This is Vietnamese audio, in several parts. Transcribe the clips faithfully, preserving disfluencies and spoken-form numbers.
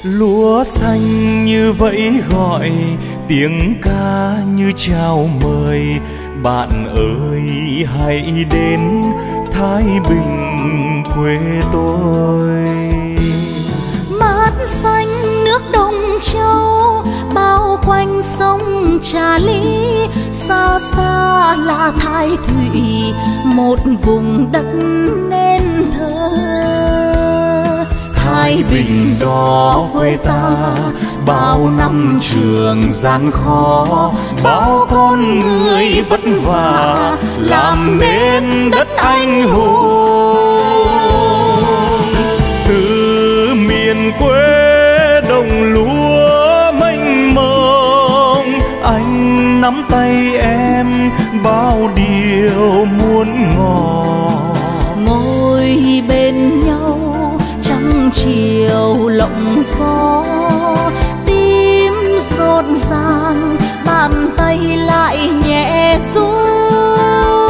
Lúa xanh như vẫy gọi, tiếng ca như chào mời. Bạn ơi hãy đến Thái Bình quê tôi. Mát xanh nước Đông Châu, bao quanh sông Trà Lý. Xa xa là Thái Thụy, một vùng đất nên thơ. Thái Bình đó quê ta, bao năm trường gian khó, bao con người vất vả làm nên đất anh hùng. Từ miền quê đồng lúa mênh mông, anh nắm tay em bao điều muôn ngò. Ngồi bên nhau trăng chiều lộng gió, tim rộn ràng bàn tay lại nhẹ run.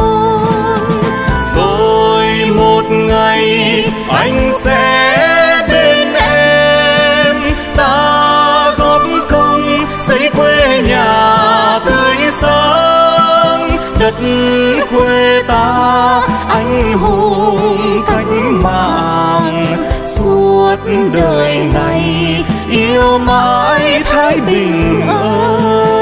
Rồi một ngày anh sẽ bên em, ta góp công xây quê nhà tươi sáng. Đất quê ta anh hùng cách mạng, suốt đời này yêu mãi Thái Bình ơi.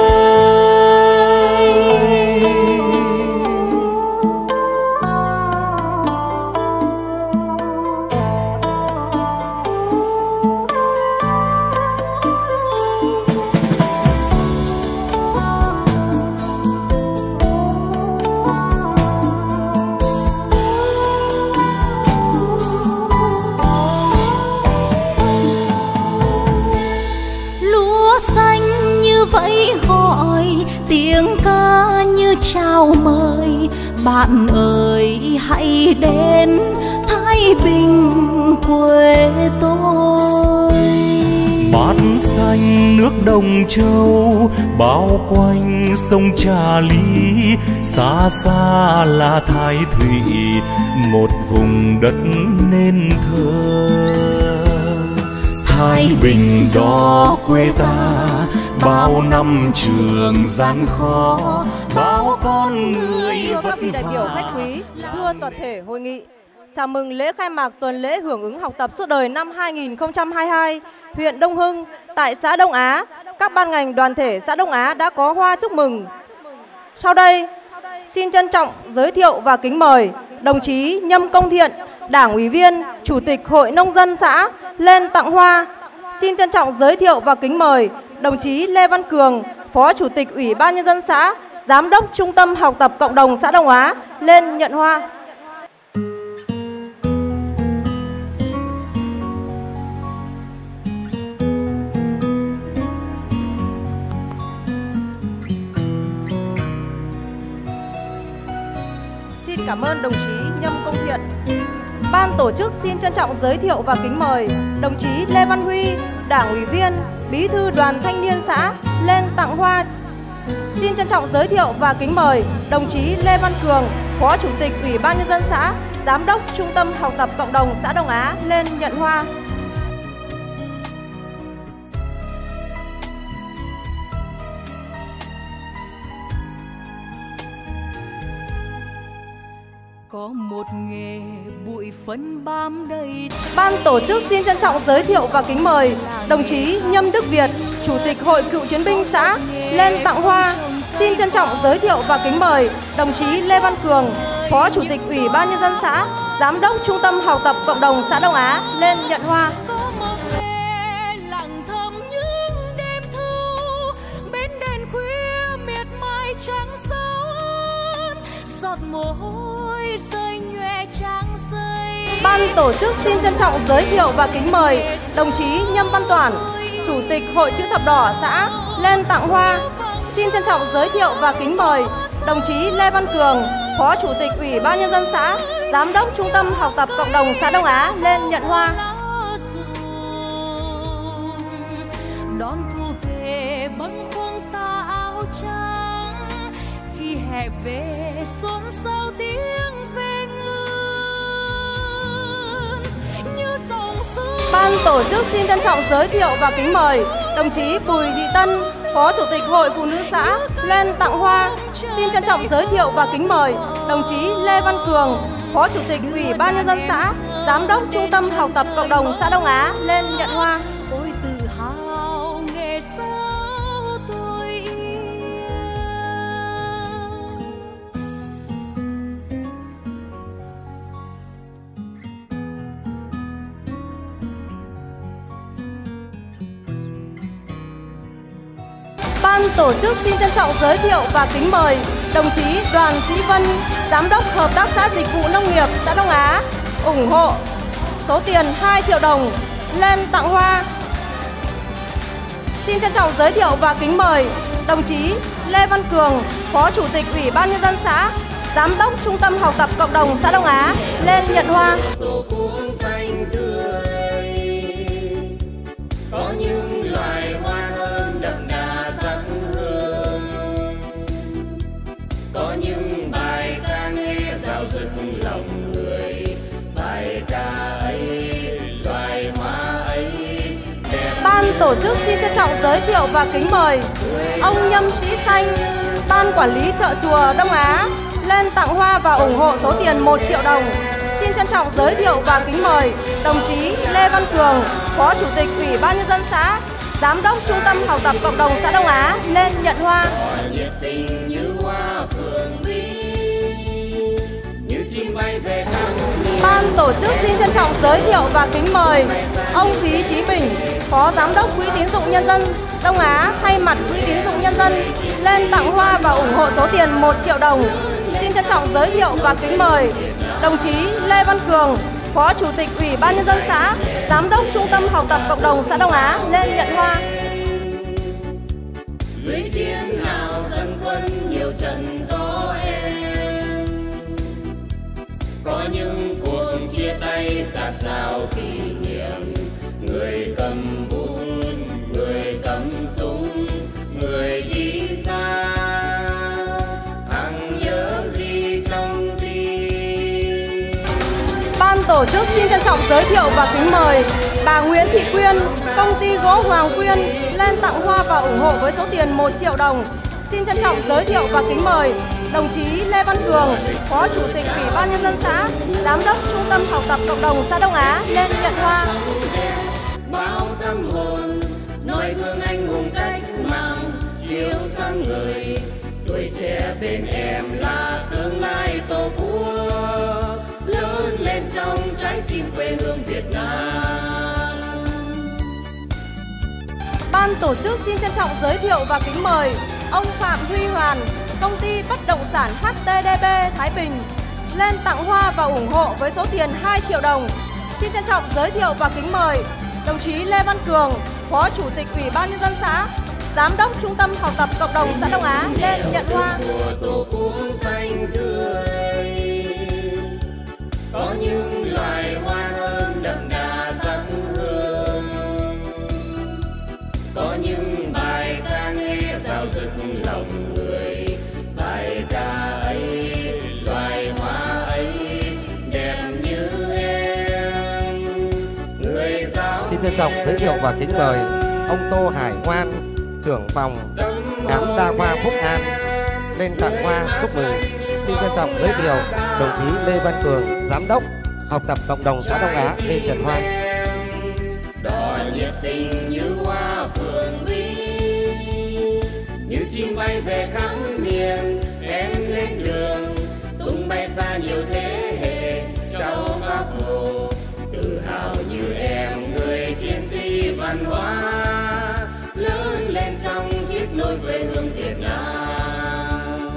Vẫy gọi tiếng ca như chào mời. Bạn ơi hãy đến Thái Bình quê tôi. Bát xanh nước Đông Châu, bao quanh sông Trà Lý. Xa xa là Thái Thụy, một vùng đất nên thơ. Thái Bình đó quê ta, bao năm trường gian khó, bao con người vất vả. Các vị đại biểu khách quý, thưa toàn thể hội nghị, chào mừng lễ khai mạc tuần lễ hưởng ứng học tập suốt đời năm hai nghìn không trăm hai mươi hai, huyện Đông Hưng tại xã Đông Á. Các ban ngành đoàn thể xã Đông Á đã có hoa chúc mừng. Sau đây, xin trân trọng giới thiệu và kính mời đồng chí Nhâm Công Thiện, Đảng ủy viên, Chủ tịch Hội Nông dân xã lên tặng hoa. Xin trân trọng giới thiệu và kính mời đồng chí Lê Văn Cường, Phó Chủ tịch Ủy ban Nhân dân xã, Giám đốc Trung tâm Học tập Cộng đồng xã Đông Á lên nhận hoa. Xin cảm ơn đồng chí Nhâm Công Thiện. Ban tổ chức xin trân trọng giới thiệu và kính mời đồng chí Lê Văn Huy, Đảng ủy viên, Bí thư Đoàn Thanh niên xã lên tặng hoa. Xin trân trọng giới thiệu và kính mời đồng chí Lê Văn Cường, Phó Chủ tịch Ủy ban Nhân dân xã, Giám đốc Trung tâm Học tập Cộng đồng xã Đông Á lên nhận hoa. Có một nghề bụi phấn bám đầy. Ban tổ chức xin trân trọng giới thiệu và kính mời đồng chí Nhâm Đức Việt, Chủ tịch Hội Cựu chiến binh xã lên tặng hoa. Xin trân trọng giới thiệu và kính mời đồng chí Lê Văn Cường, Phó Chủ tịch Ủy ban Nhân dân xã, Giám đốc Trung tâm Học tập Cộng đồng xã Đông Á lên nhận hoa. Ban tổ chức xin trân trọng giới thiệu và kính mời đồng chí Nhâm Văn Toản, Chủ tịch Hội Chữ thập đỏ xã lên tặng hoa. Xin trân trọng giới thiệu và kính mời đồng chí Lê Văn Cường, Phó Chủ tịch Ủy ban Nhân dân xã, Giám đốc Trung tâm Học tập Cộng đồng xã Đông Á lên nhận hoa. Đón thu về bâng khuâng tà áo trắng, khi hè về xôn xao tiếng về ngân như dòng sông. Ban tổ chức xin trân trọng giới thiệu và kính mời đồng chí Bùi Thị Tân, Phó Chủ tịch Hội Phụ nữ xã lên tặng hoa. Xin trân trọng giới thiệu và kính mời đồng chí Lê Văn Cường, Phó Chủ tịch Ủy ban Nhân dân xã, Giám đốc Trung tâm Học tập Cộng đồng xã Đông Á lên nhận hoa. Ôi tự hào nghề sao tôi yêu. Ban tổ chức xin trân trọng giới thiệu và kính mời đồng chí Đoàn Sĩ Vân, Giám đốc Hợp tác xã Dịch vụ Nông nghiệp xã Đông Á ủng hộ số tiền hai triệu đồng lên tặng hoa. Xin trân trọng giới thiệu và kính mời đồng chí Lê Văn Cường, Phó Chủ tịch Ủy ban Nhân dân xã, Giám đốc Trung tâm Học tập Cộng đồng xã Đông Á lên nhận hoa. Có những loài hoa thơm đậm đà sắc hương, có những bài ca nghe dạo dực lòng người. Bài ca ấy, loài hoa ấy đẹp. Ban tổ chức xin trân trọng giới thiệu và kính mời ông Nhâm Sĩ Xanh, Ban Quản lý chợ chùa Đông Á lên tặng hoa và ủng hộ số tiền một triệu đồng. Xin trân trọng giới thiệu và kính mời đồng chí Lê Văn Cường, Phó Chủ tịch Ủy ban Nhân dân xã, Giám đốc Trung tâm Học tập Cộng đồng xã Đông Á lên nhận hoa. Nhiệt tình như hoa phượng vi, như chim bay về khắp miền. Ban tổ chức xin trân trọng giới thiệu và kính mời ông Phí Chí Bình, Phó Giám đốc Quỹ tín dụng nhân dân Đông Á thay mặt Quỹ tín dụng nhân dân lên tặng hoa và ủng hộ số tiền một triệu đồng. Xin trân trọng giới thiệu và kính mời đồng chí Lê Văn Cường, Phó Chủ tịch Ủy ban Nhân dân xã, Giám đốc Trung tâm Học tập Cộng đồng xã Đông Á lên nhận hoa. Dưới chiến hào dân quân nhiều trận có em, có những cuộc chia tay dạt dào kỷ niệm. Người cầm bút, người cầm súng, người đi xa, hằng nhớ ghi trong tim. Ban tổ chức xin trân trọng giới thiệu và kính mời bà Nguyễn Thị Quyên, công ty gỗ Hoàng Quyên lên tặng hoa và ủng hộ với số tiền một triệu đồng. Xin trân trọng giới thiệu và kính mời đồng chí Lê Văn Cường, Phó Chủ tịch Ủy ban Nhân dân xã, Giám đốc Trung tâm Học tập Cộng đồng xã Đông Á lên nhận hoa. Bao tâm hồn noi gương anh hùng cách mạng chiếu sáng người. Tuổi trẻ bên em là tương lai tổ quốc, lớn lên trong trái tim quê hương Việt Nam. Ban tổ chức xin trân trọng giới thiệu và kính mời ông Phạm Huy Hoàn, công ty bất động sản hát tê đê bê Thái Bình lên tặng hoa và ủng hộ với số tiền hai triệu đồng. Xin trân trọng giới thiệu và kính mời đồng chí Lê Văn Cường, Phó Chủ tịch Ủy ban Nhân dân xã, Giám đốc Trung tâm Học tập Cộng đồng xã Đông Á lên nhận hoa. Tổ quốc xanh tươi, có những loài hoa thơm đậm đà sắc hương, có những bài ca nghe dạo dực lòng người. Bài ca ấy, loài hoa ấy đẹp như em. Người giáo Xin trân trọng giới thiệu và kính mời ông Tô Hải Ngoan, trưởng phòng khám đa khoa Phúc An lên tặng hoa chúc mừng. Xin trân trọng giới thiệu đồng chí Lê Văn Cường, Giám đốc Học tập Cộng đồng xã Đông Á lên nhận hoa. đỏ nhiệt tình như hoa phượng vi, như chim bay về khắp miền. Em lên đường tung bay xa nhiều thế hệ cháu Bác Hồ, tự hào như em người chiến sĩ văn hóa, lớn lên trong chiếc nôi quê hương Việt Nam.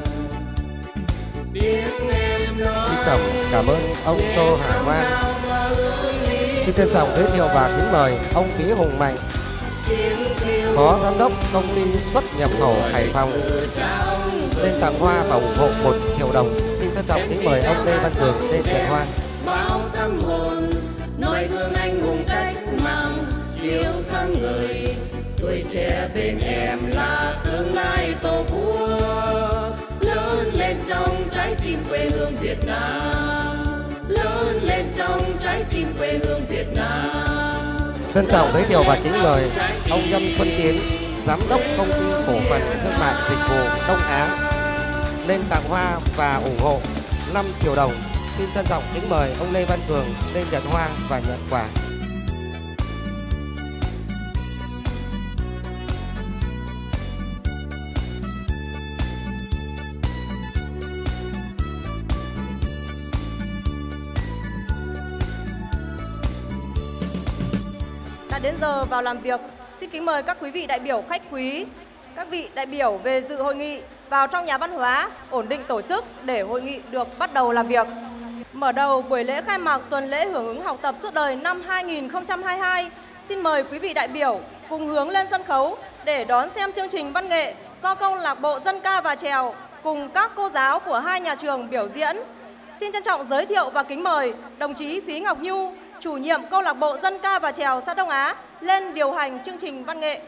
Tiếng em nói Xin trọng cảm ơn ông Tô Hải Ngoan. Xin trân trọng giới thiệu và kính mời ông Phí Hùng Mạnh, Phó Giám đốc Công ty xuất nhập khẩu Hải Phòng lên tặng hoa và ủng hộ một triệu đồng. Xin trân trọng kính mời ông Lê Văn Cường lên nhận hoa. bao tâm hồn noi gương anh hùng cách mạng chiếu sáng người. Tuổi trẻ bên em là tương lai tổ quốc, lớn lên trong trái tim quê hương Việt Nam, lớn lên trong trái tim quê hương Việt Nam. Trân trọng giới thiệu và kính mời ông Nhâm Xuân Tiến, Giám đốc Công ty Cổ phần Thương mại Dịch vụ Đông Á lên tặng hoa và ủng hộ năm triệu đồng. Xin trân trọng kính mời ông Lê Văn Cường lên nhận hoa và nhận quà. Đã đến giờ vào làm việc, xin kính mời các quý vị đại biểu khách quý, các vị đại biểu về dự hội nghị vào trong nhà văn hóa, ổn định tổ chức để hội nghị được bắt đầu làm việc. Mở đầu buổi lễ khai mạc tuần lễ hưởng ứng học tập suốt đời năm hai nghìn không trăm hai mươi hai, xin mời quý vị đại biểu cùng hướng lên sân khấu để đón xem chương trình văn nghệ do câu lạc bộ dân ca và chèo cùng các cô giáo của hai nhà trường biểu diễn. Xin trân trọng giới thiệu và kính mời đồng chí Phí Ngọc Nhu, chủ nhiệm câu lạc bộ dân ca và chèo xã Đông Á lên điều hành chương trình văn nghệ.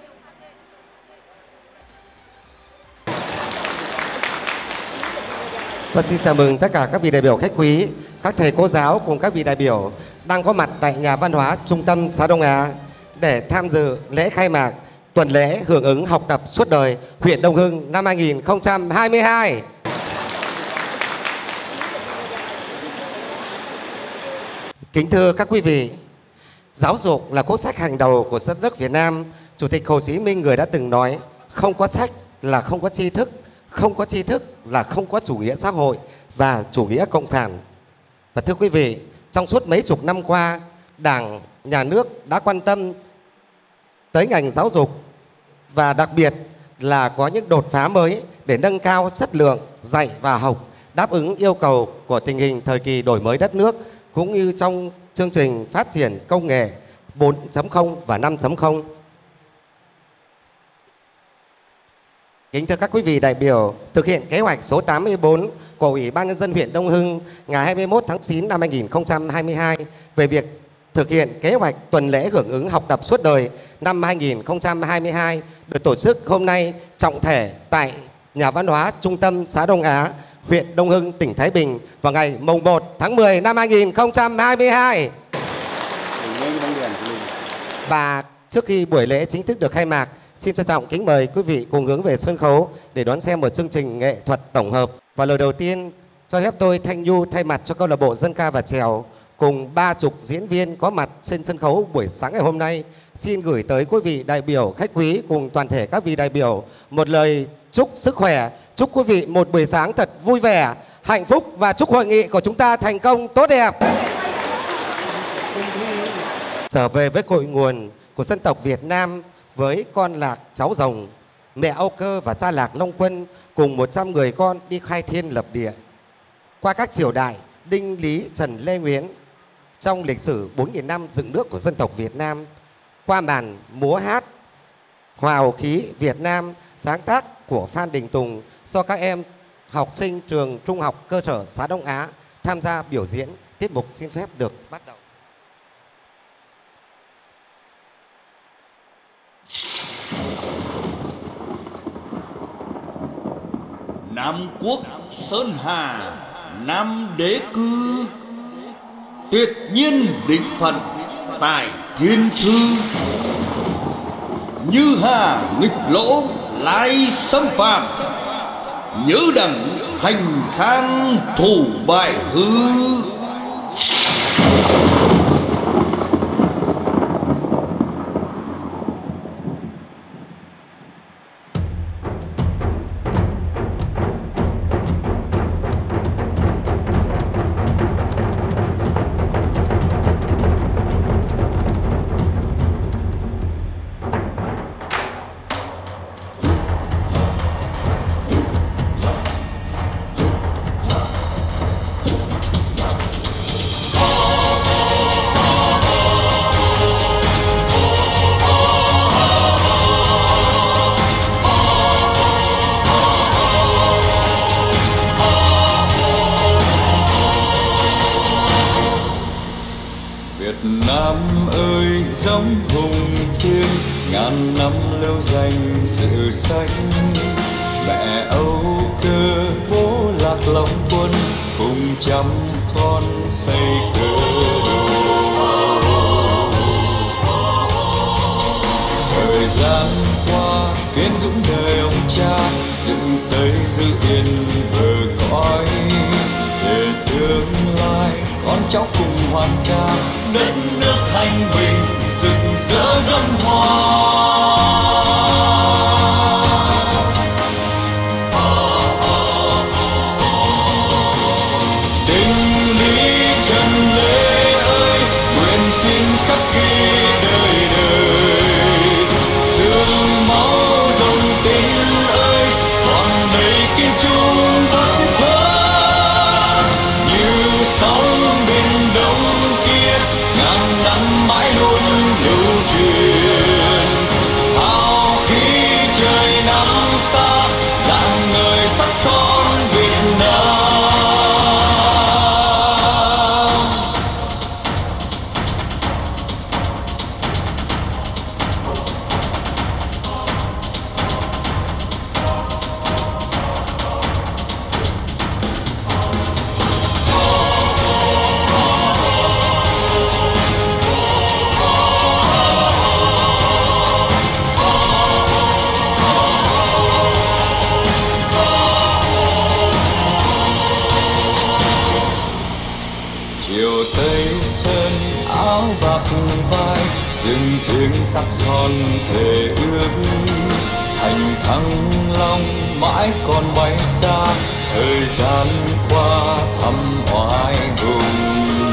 Và xin chào mừng tất cả các vị đại biểu khách quý, các thầy cô giáo cùng các vị đại biểu đang có mặt tại nhà văn hóa trung tâm xã Đông Á để tham dự lễ khai mạc tuần lễ hưởng ứng học tập suốt đời huyện Đông Hưng năm hai nghìn không trăm hai mươi hai. Kính thưa các quý vị, giáo dục là quốc sách hàng đầu của đất nước Việt Nam. Chủ tịch Hồ Chí Minh người đã từng nói, không có sách là không có tri thức, không có tri thức là không có chủ nghĩa xã hội và chủ nghĩa cộng sản. Và thưa quý vị, trong suốt mấy chục năm qua, Đảng, Nhà nước đã quan tâm tới ngành giáo dục và đặc biệt là có những đột phá mới để nâng cao chất lượng dạy và học, đáp ứng yêu cầu của tình hình thời kỳ đổi mới đất nước, cũng như trong chương trình phát triển công nghệ bốn chấm không và năm chấm không. Kính thưa các quý vị đại biểu, thực hiện kế hoạch số tám mươi tư của Ủy ban Nhân dân huyện Đông Hưng ngày hai mươi mốt tháng chín năm hai nghìn không trăm hai mươi hai về việc thực hiện kế hoạch tuần lễ hưởng ứng học tập suốt đời năm hai nghìn không trăm hai mươi hai được tổ chức hôm nay trọng thể tại nhà văn hóa trung tâm xã Đông Á, huyện Đông Hưng, tỉnh Thái Bình vào ngày mùng một tháng mười năm hai nghìn không trăm hai mươi hai. Và trước khi buổi lễ chính thức được khai mạc, xin trân trọng kính mời quý vị cùng hướng về sân khấu để đón xem một chương trình nghệ thuật tổng hợp. Và lời đầu tiên, cho phép tôi Thanh Nhu thay mặt cho câu lạc bộ dân ca và chèo cùng ba chục diễn viên có mặt trên sân khấu buổi sáng ngày hôm nay, xin gửi tới quý vị đại biểu khách quý cùng toàn thể các vị đại biểu một lời chúc sức khỏe, chúc quý vị một buổi sáng thật vui vẻ, hạnh phúc và chúc hội nghị của chúng ta thành công tốt đẹp. Trở về với cội nguồn của dân tộc Việt Nam với con lạc cháu rồng, mẹ Âu Cơ và cha lạc Long Quân cùng một trăm người con đi khai thiên lập địa. Qua các triều đại Đinh, Lý, Trần, Lê, Nguyễn trong lịch sử bốn nghìn năm dựng nước của dân tộc Việt Nam, qua màn múa hát Hòa khí Việt Nam sáng tác của Phan Đình Tùng do các em học sinh trường trung học cơ sở xã Đông Á tham gia biểu diễn, tiết mục xin phép được bắt đầu. Nam quốc Sơn Hà, Nam đế cư, tuyệt nhiên định phận tại thiên thư. Như hà nghịch lỗ lai xâm phạm, nhớ đẳng hành khang thủ bại hư. giống hùng thiên ngàn năm lâu danh sự xanh. Mẹ Âu Cơ bố Lạc Long Quân cùng trăm con xây cơ đồ. thời gian qua kiến dũng đời ông cha dựng xây giữ yên bờ cõi, để tương lai con cháu cùng hoàn ca đất nước thanh bình rực rỡ gấm hoa. Sắc son thề ước thành thăng long mãi còn bay xa, thời gian qua thăm oai hùng.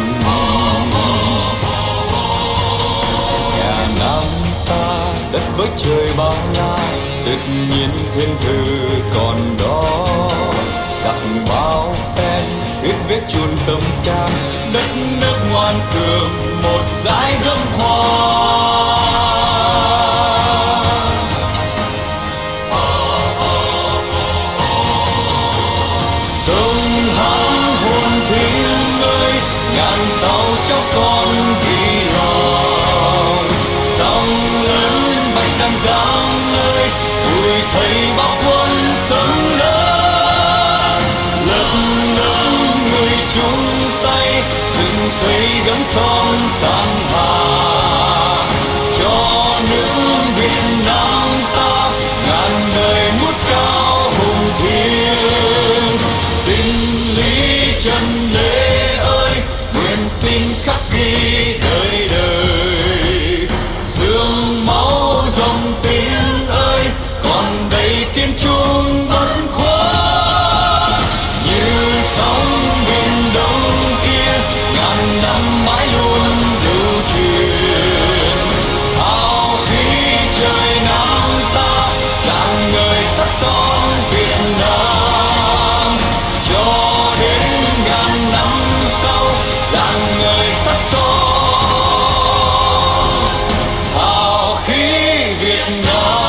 Nhà Nam ta đất với trời bao la, tự nhiên thiên thư còn đó. Giặc bao phen viết viết chuồn tâm can, đất nước ngoan cường một dải gấm hoa. Cháu con đi lòng sông lớn bạch đằng giang ơi, tuổi thầy bao quân sống lớn lớp lớp người chung tay dựng xây gấm son san hà cho nước Việt Nam ta ngàn đời ngút cao hùng thiêng. Tình lý chân lê ơi nguyện xin khắc ghi đời đời, dương máu dòng tiếng ơi còn đầy kiên trung bất khuất. Như sóng biển đông kia ngàn năm mãi luôn lưu truyền, hào khí trời Nam ta rạng ngời sắc son Việt Nam, cho đến ngàn năm sau rạng ngời sắc son hào khí Việt Nam.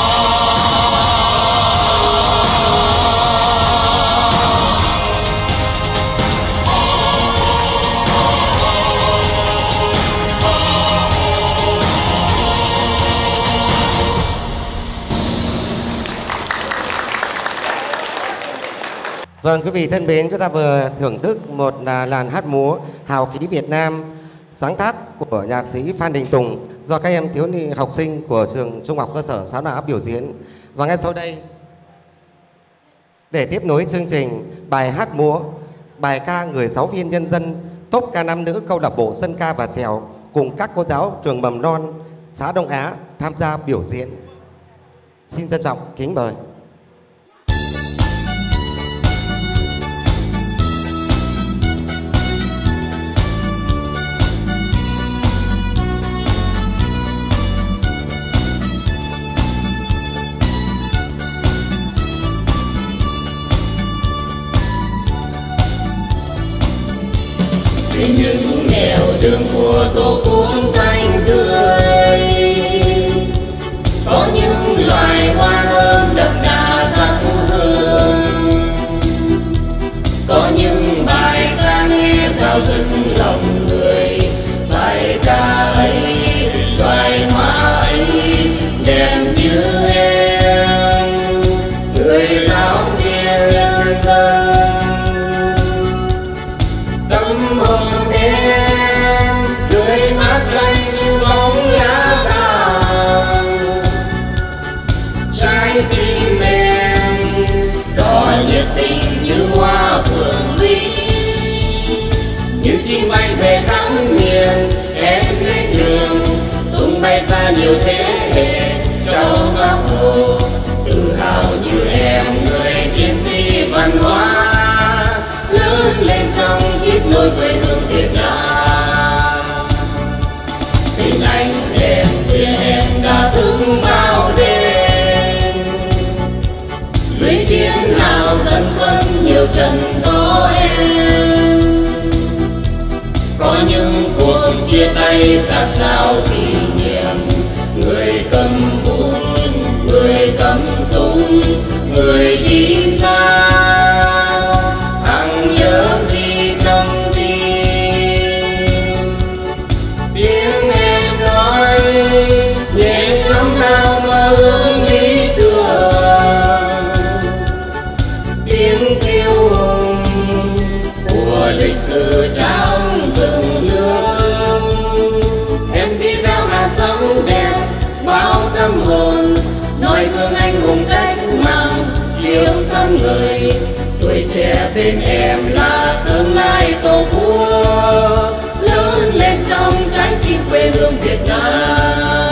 Vâng, quý vị thân mến, chúng ta vừa thưởng thức một làn hát múa hào khí Việt Nam sáng tác của nhạc sĩ Phan Đình Tùng do các em thiếu nhi học sinh của trường Trung học cơ sở Sáo Đá biểu diễn. Và ngay sau đây, để tiếp nối chương trình, bài hát múa, bài ca Người Giáo viên Nhân dân, top ca nam nữ câu lạc bộ dân ca và chèo cùng các cô giáo trường mầm non xã Đông Á tham gia biểu diễn. Xin trân trọng kính mời. Trên những nẻo đường của Tổ quốc xanh tươi, có những loài hoa thơm đậm đà sắc hương, có những bài ca nghe giao dứt lòng người. Bài ca ấy, loài hoa ấy đẹp như em, người giáo viên nhân dân. Tâm hồn em tươi mát xanh như bóng lá vàng, vào đêm. Dưới chiến hào dân quân nhiều trận có em, có những cuộc chia tay giạt rào kỷ niệm. Người cầm bút, người cầm súng, người đi xa hằng nhớ ghi trong tim. Tiếng em nói nhẹ ngấm nào mơ ước lý tưởng, tiếng kêu hùng của lịch sử trong rừng nước. Em đi gieo hạt giống đẹp bao tâm hồn, noi gương anh hùng cách mạng chiếu sáng người. Tuổi trẻ bên em là tương lai tổ quốc, lớn lên trong trái tim quê hương Việt Nam.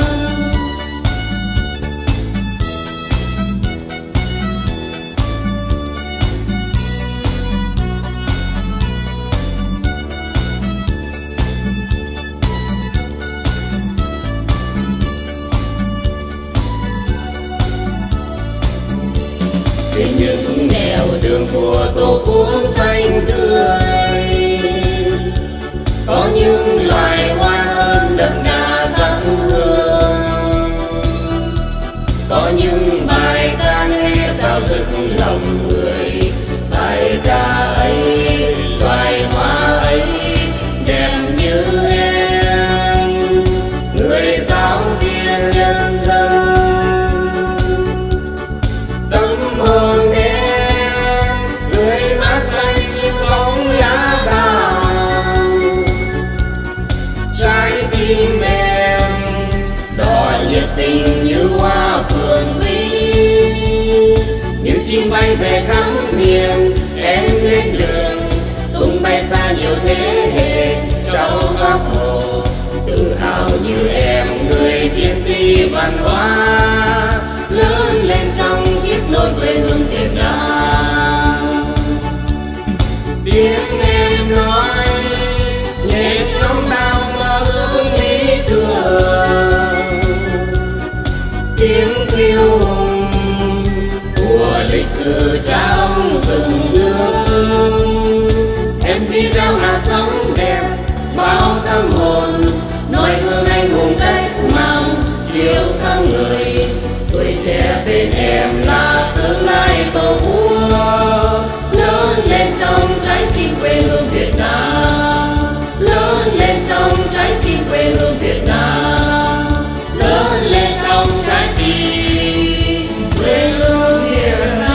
Trên những nẻo đường của tổ quốc xanh tươi, có những loài hoa thơm đậm đà sắc hương, có những bài ca nghe sao rực lòng người. Bài ca ấy, loài hoa ấy đẹp như em, người giáo viên nhân dân. Tâm hồn em người mát xanh như bóng lá vàng, trái tim em đỏ nhiệt tình như hoa phượng vĩ. Như chim bay về khắp miền em lên đường, tung bay xa nhiều thế hệ cháu Bác Hồ. Tự hào như em người chiến sĩ văn hóa, lớn lên trong chiếc nôi quê hương Việt Nam. Tiếng em nói nhẹ nhõm bao mơ ước lý tưởng, tiếng kiêu hùng của lịch sử trong rừng nước. Em đi gieo hạt giống đẹp bao tâm hồn, noi gương anh hùng cách mạng chiếu sáng người. Tuổi trẻ bên em là tương lai tổ quốc, lớn lên trong trái tim quê hương Việt Nam. Lớn lên trong trái tim quê hương Việt Nam. Lớn lên trong trái tim quê hương Việt Nam.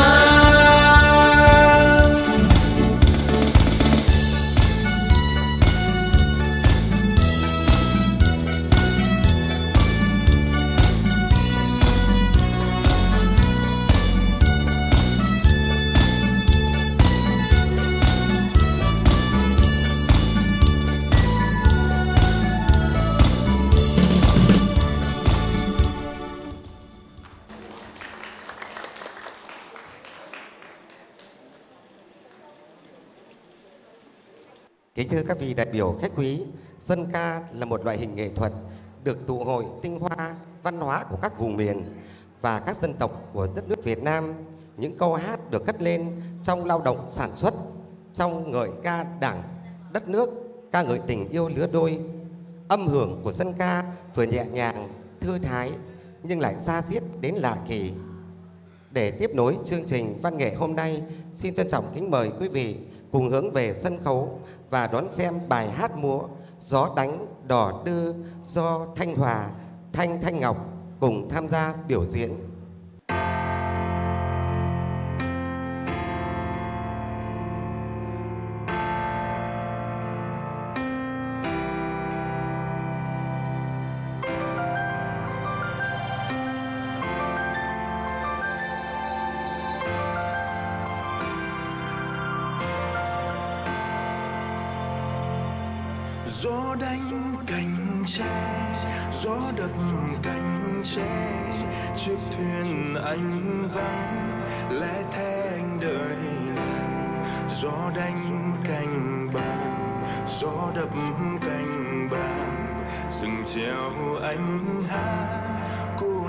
Kính thưa các vị đại biểu khách quý, dân ca là một loại hình nghệ thuật được tụ hội tinh hoa văn hóa của các vùng miền và các dân tộc của đất nước Việt Nam. Những câu hát được cất lên trong lao động sản xuất, trong ngợi ca Đảng, đất nước, ca ngợi tình yêu lứa đôi. Âm hưởng của dân ca vừa nhẹ nhàng, thư thái nhưng lại da diết đến lạ kỳ. Để tiếp nối chương trình văn nghệ hôm nay, xin trân trọng kính mời quý vị cùng hướng về sân khấu và đón xem bài hát múa Gió Đánh Đò Đưa do Thanh Hòa, Thanh Thanh Ngọc cùng tham gia biểu diễn. Gió đánh cành tre, gió đập cành tre, chiếc thuyền anh vắng lẽ thế anh đợi nàng. Gió đánh cành bàng, gió đập cành bàng, rừng treo anh hát cô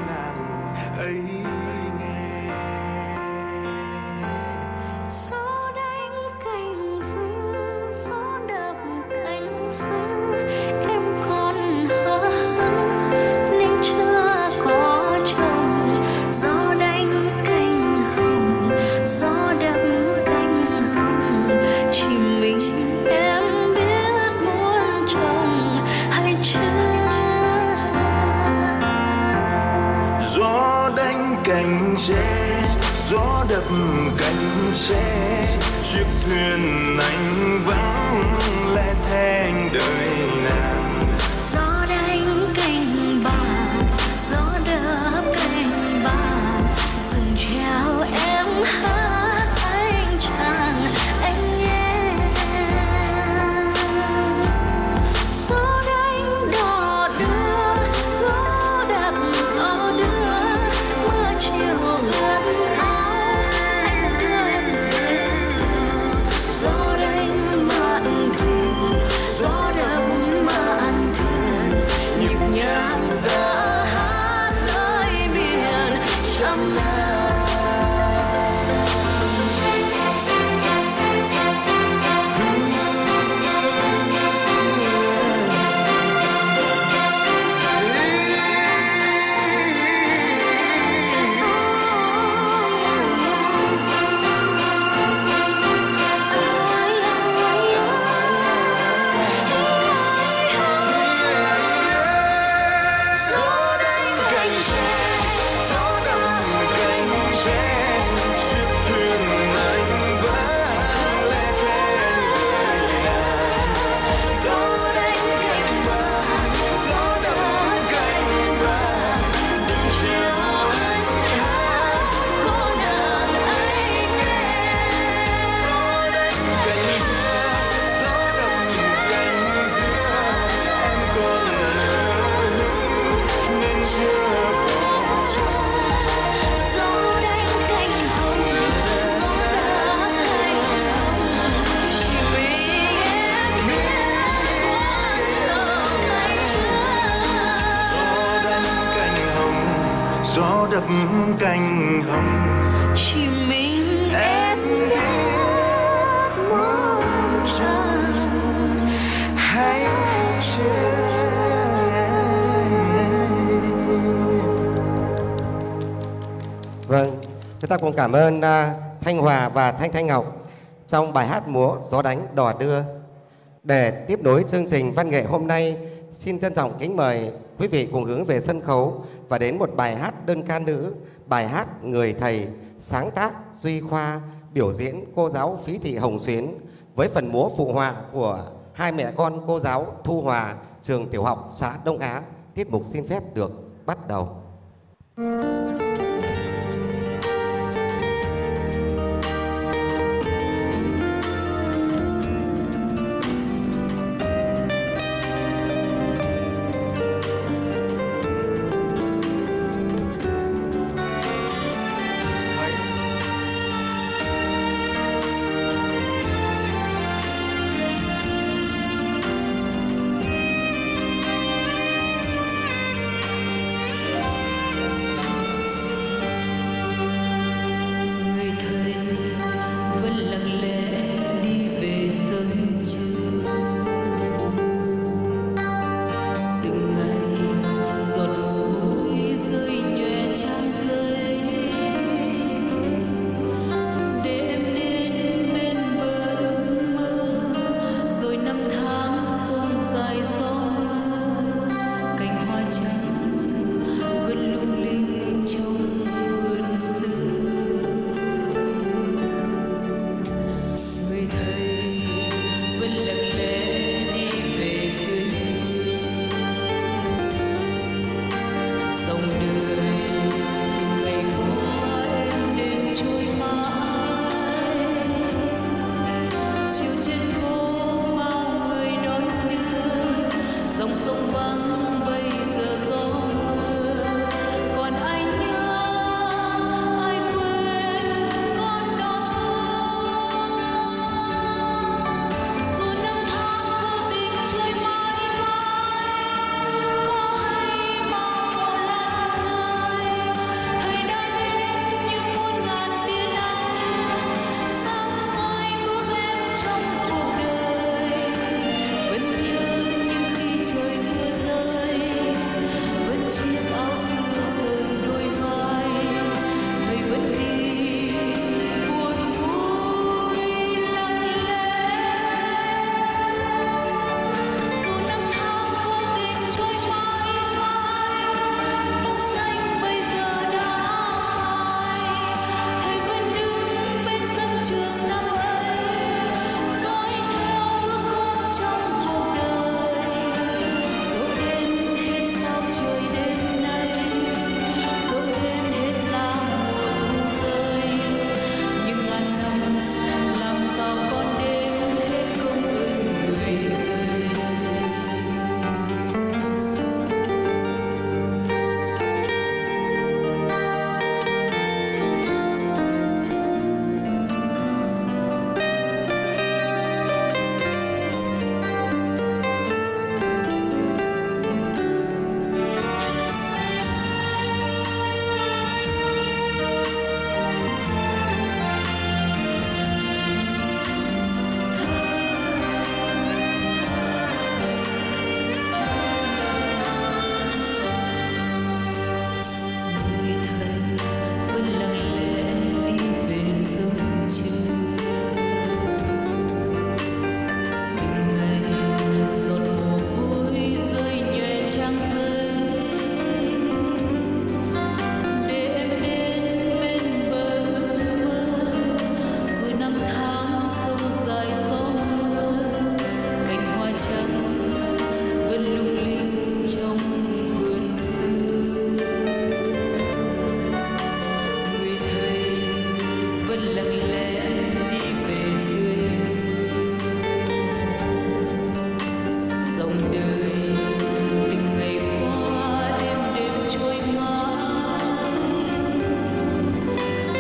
gió đánh cành tre, gió đập cành tre, chiếc thuyền anh vắng lẻ thênh đời nàng. Gió đánh cành bạc, gió đập cành bạc, rừng treo em hát anh chàng anh nghe. Gió đánh đò đưa, gió đập đò đưa, mưa chiều ướt áo anh đưa em về. Gió đánh mạn thuyền, gió đập mạn thuyền, nhịp nhàng ca hát nơi biển trăm ngàn. Gió đánh cành tre, gió đập cành tre, chiếc thuyền anh vắng lẻ thênh đời nàng. Gió đánh cành bạc, Gió đập cành bạc, rừng treo anh hát cô nàng anh nghe. gió đánh cành dưa, gió đập cành dưa, em còn ngỡ nên chưa có chồng. Gió đánh cành hồng, gió đập cành hồng, chỉ mình em biết hoa chờ ngày chờ. Gió đánh cành hồng, gió đập cành hồng, Chỉ mình em biết muốn chờ. hãy chờ. Vâng, chúng ta cùng cảm ơn à, Thanh Hòa và Thanh Thanh Ngọc trong bài hát múa Gió đánh đò đưa. Để tiếp nối chương trình văn nghệ hôm nay, xin trân trọng kính mời quý vị cùng hướng về sân khấu và đến một bài hát đơn ca nữ, bài hát Người Thầy, sáng tác Duy Khoa, biểu diễn cô giáo Phí Thị Hồng Xuyến với phần múa phụ họa của hai mẹ con cô giáo Thu Hòa, trường tiểu học xã Đông Á. Tiết mục xin phép được bắt đầu.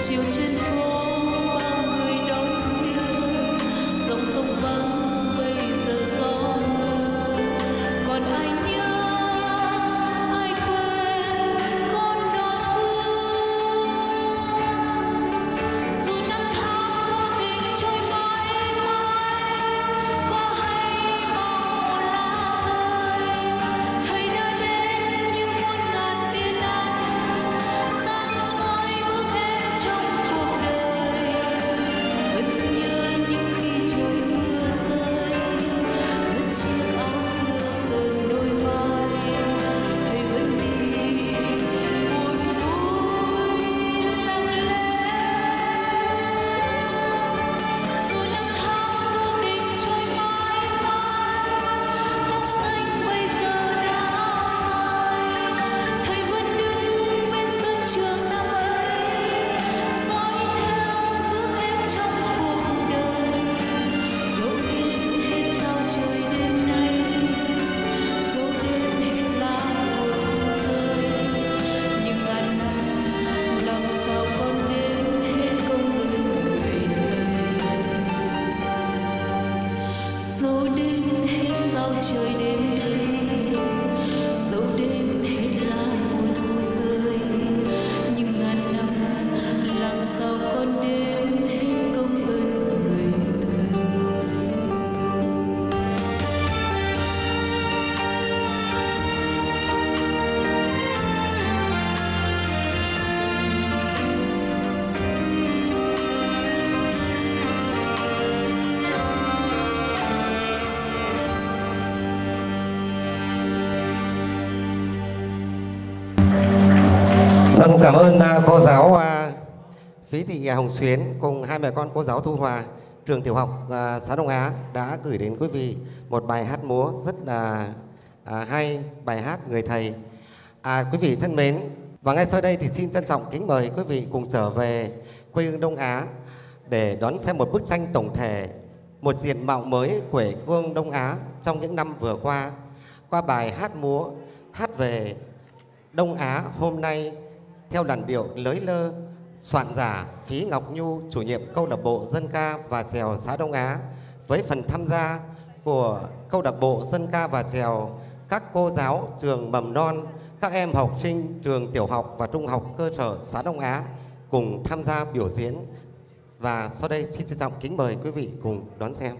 chiều trên phố bao người đón đưa, dòng sông vắng bây giờ gió mưa. Còn ai nhớ ai quên con đò xưa, dù năm tháng vô tình trôi mãi mãi, có hay màu lá rơi, thầy đã đến như muôn ngàn tia nắng sáng soi bước em trong cuộc đời. Vẫn nhớ những khi trời mưa rơi, vẫn chiếc áo xưa sờn đôi vai, thầy vẫn đi buồn vui lặng lẽ. Dù năm tháng vô tình trôi mãi mãi, tóc xanh bây giờ đã phai, thầy vẫn đứng bên sân trường năm ấy, dõi theo bước em trong cuộc đời. Dẫu đêm hết sao trời đêm nay, dẫu đêm hết lá mùa thu rơi, nhưng ngàn năm làm sao con đêm hết công ơn người thầy. Dẫu đêm hết sao trời đêm nay, dẫu đêm hết lá mùa thu rơi, nhưng ngàn năm làm sao con đêm hết công ơn người thầy. Vâng, cảm ơn à, cô giáo à, Phí Thị Hồng Xuyến cùng hai mẹ con cô giáo Thu Hòa, trường tiểu học à, xã Đông Á đã gửi đến quý vị một bài hát múa rất là à, hay, bài hát Người Thầy. À, quý vị thân mến, và ngay sau đây thì xin trân trọng kính mời quý vị cùng trở về quê hương Đông Á để đón xem một bức tranh tổng thể, một diện mạo mới của quê hương Đông Á trong những năm vừa qua qua bài hát múa hát về Đông Á hôm nay theo làn điệu lới lơ, soạn giả Phí Ngọc Nhu, chủ nhiệm câu lạc bộ dân ca và chèo xã Đông Á, với phần tham gia của câu lạc bộ dân ca và chèo các cô giáo trường mầm non, các em học sinh trường tiểu học và trung học cơ sở xã Đông Á cùng tham gia biểu diễn. Và sau đây xin trân trọng kính mời quý vị cùng đón xem.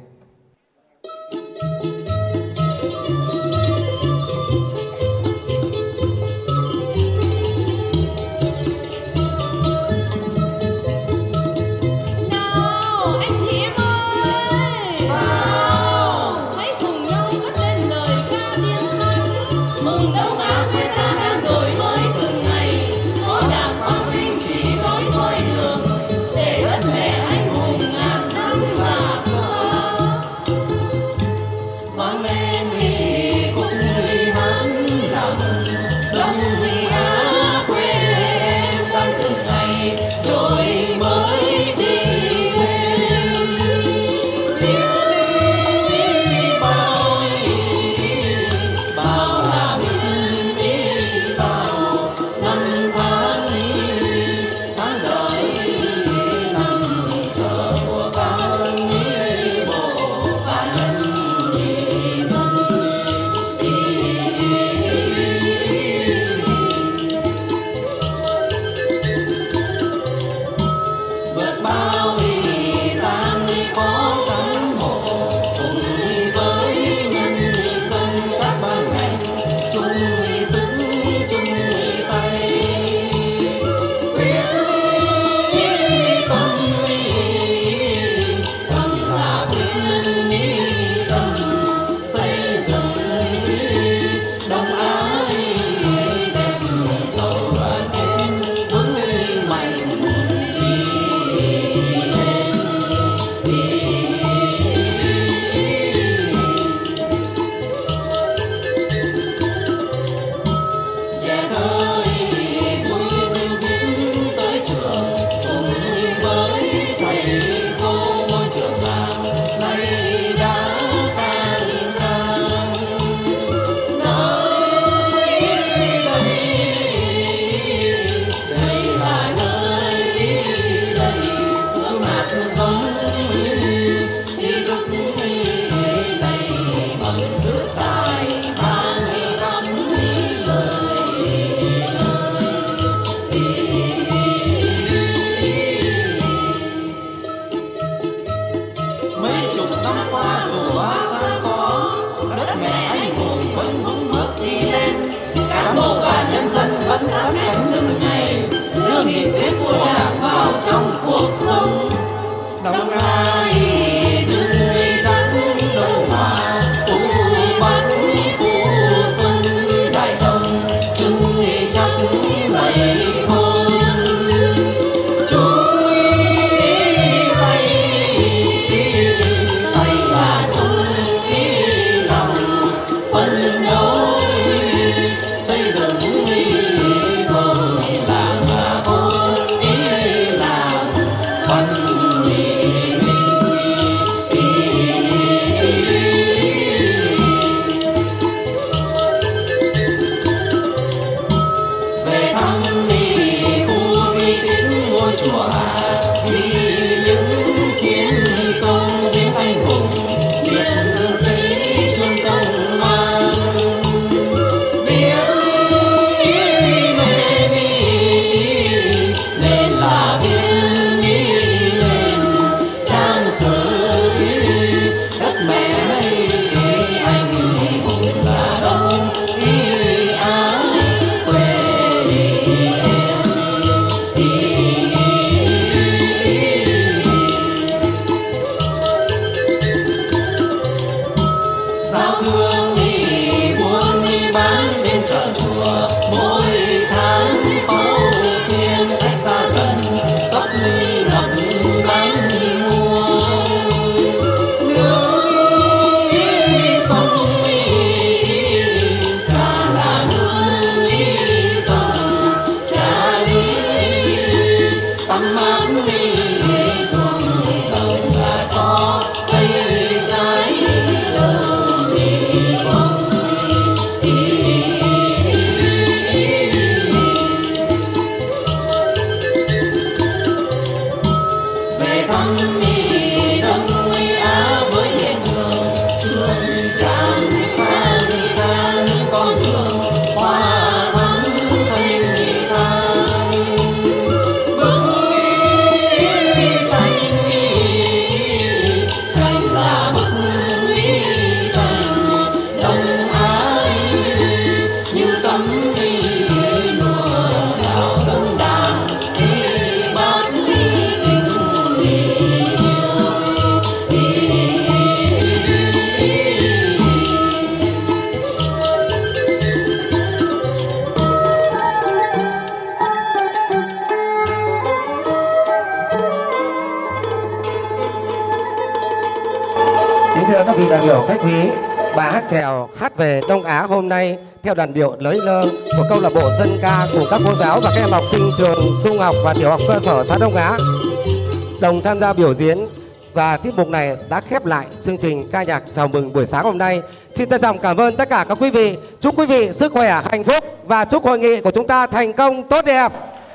Kính thưa các vị đại biểu khách quý, bài hát chèo hát về Đông Á hôm nay theo đàn điệu lới lơ của câu lạc bộ dân ca của các cô giáo và các em học sinh trường trung học và tiểu học cơ sở xã Đông Á đồng tham gia biểu diễn, và tiết mục này đã khép lại chương trình ca nhạc chào mừng buổi sáng hôm nay. Xin trân trọng cảm ơn tất cả các quý vị, chúc quý vị sức khỏe, hạnh phúc và chúc hội nghị của chúng ta thành công tốt đẹp.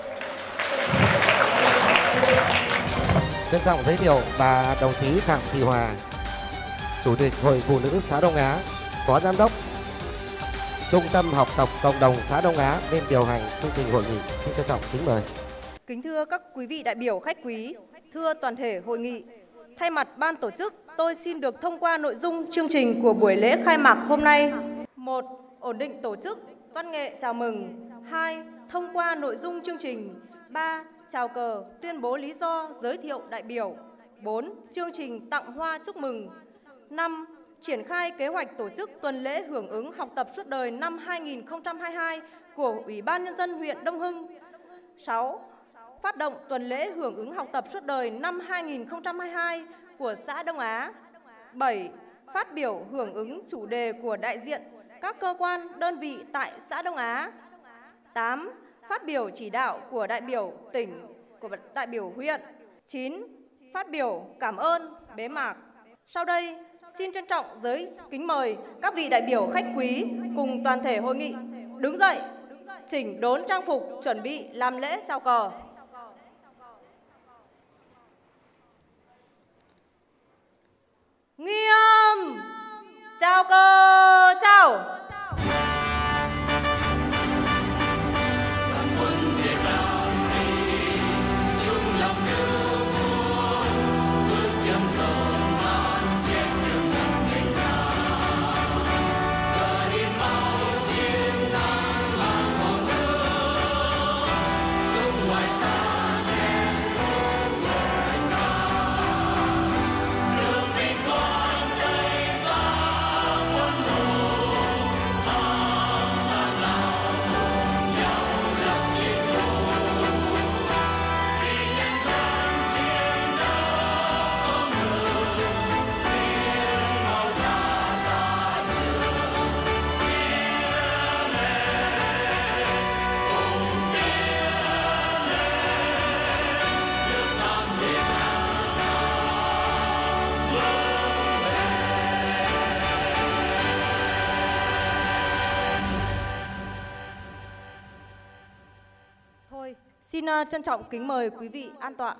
Trân trọng giới thiệu bà đồng chí Phạm Thị Hòa, Chủ tịch Hội Phụ nữ xã Đông Á, Phó Giám đốc Trung tâm Học tập Cộng đồng xã Đông Á lên điều hành chương trình hội nghị. Xin trân trọng kính mời. Kính thưa các quý vị đại biểu khách quý, thưa toàn thể hội nghị, thay mặt ban tổ chức, tôi xin được thông qua nội dung chương trình của buổi lễ khai mạc hôm nay. một. Ổn định tổ chức, văn nghệ chào mừng. hai. Thông qua nội dung chương trình. ba. Chào cờ, tuyên bố lý do, giới thiệu đại biểu. bốn. Chương trình tặng hoa chúc mừng. năm. Triển khai kế hoạch tổ chức tuần lễ hưởng ứng học tập suốt đời năm hai nghìn không trăm hai mươi hai của Ủy ban Nhân dân huyện Đông Hưng. sáu. Phát động tuần lễ hưởng ứng học tập suốt đời năm hai nghìn không trăm hai mươi hai của xã Đông Á. bảy. Phát biểu hưởng ứng chủ đề của đại diện các cơ quan, đơn vị tại xã Đông Á. tám. Phát biểu chỉ đạo của đại biểu tỉnh, của đại biểu huyện. chín. Phát biểu cảm ơn bế mạc. Sau đây, xin trân trọng giới kính mời các vị đại biểu khách quý cùng toàn thể hội nghị đứng dậy, chỉnh đốn trang phục, chuẩn bị làm lễ chào cờ. Nghiêm chào cờ chào. Xin trân trọng kính mời quý vị an tọa.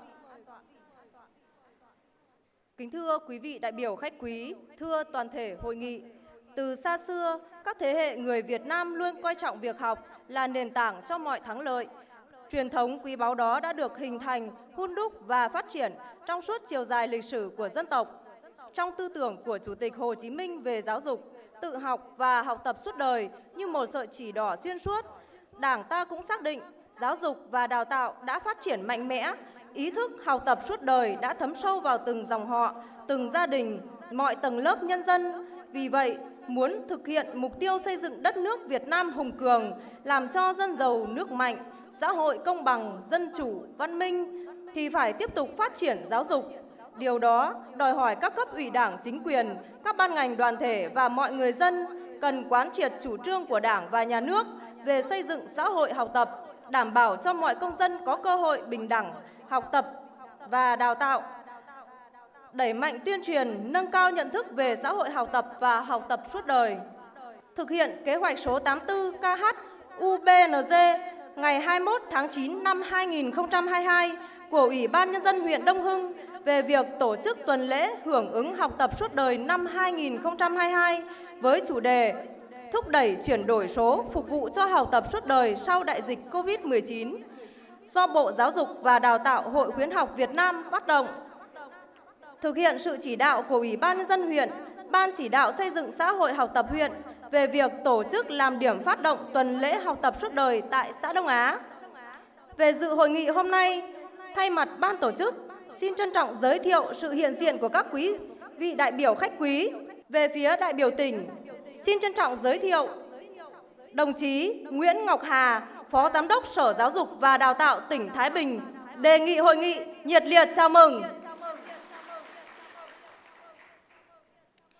Kính thưa quý vị đại biểu khách quý, thưa toàn thể hội nghị, từ xa xưa, các thế hệ người Việt Nam luôn coi trọng việc học là nền tảng cho mọi thắng lợi. Truyền thống quý báu đó đã được hình thành, hun đúc và phát triển trong suốt chiều dài lịch sử của dân tộc. Trong tư tưởng của Chủ tịch Hồ Chí Minh về giáo dục, tự học và học tập suốt đời như một sợi chỉ đỏ xuyên suốt, Đảng ta cũng xác định giáo dục và đào tạo đã phát triển mạnh mẽ, ý thức học tập suốt đời đã thấm sâu vào từng dòng họ, từng gia đình, mọi tầng lớp nhân dân. Vì vậy, muốn thực hiện mục tiêu xây dựng đất nước Việt Nam hùng cường, làm cho dân giàu nước mạnh, xã hội công bằng, dân chủ, văn minh, thì phải tiếp tục phát triển giáo dục. Điều đó đòi hỏi các cấp ủy Đảng, chính quyền, các ban ngành đoàn thể và mọi người dân cần quán triệt chủ trương của Đảng và Nhà nước về xây dựng xã hội học tập, đảm bảo cho mọi công dân có cơ hội bình đẳng học tập và đào tạo, đẩy mạnh tuyên truyền, nâng cao nhận thức về xã hội học tập và học tập suốt đời. Thực hiện kế hoạch số tám mươi tư K H U B N G ngày hai mươi mốt tháng chín năm hai nghìn không trăm hai mươi hai của Ủy ban Nhân dân huyện Đông Hưng về việc tổ chức tuần lễ hưởng ứng học tập suốt đời năm hai nghìn không trăm hai mươi hai với chủ đề thúc đẩy chuyển đổi số phục vụ cho học tập suốt đời sau đại dịch Covid mười chín, do Bộ Giáo dục và Đào tạo Hội Khuyến học Việt Nam phát động. Thực hiện sự chỉ đạo của Ủy ban Nhân dân huyện, Ban chỉ đạo xây dựng xã hội học tập huyện về việc tổ chức làm điểm phát động tuần lễ học tập suốt đời tại xã Đông Á. Về dự hội nghị hôm nay, thay mặt ban tổ chức, xin trân trọng giới thiệu sự hiện diện của các quý vị đại biểu khách quý. Về phía đại biểu tỉnh, xin trân trọng giới thiệu đồng chí Nguyễn Ngọc Hà, Phó Giám đốc Sở Giáo dục và Đào tạo tỉnh Thái Bình, đề nghị hội nghị nhiệt liệt chào mừng.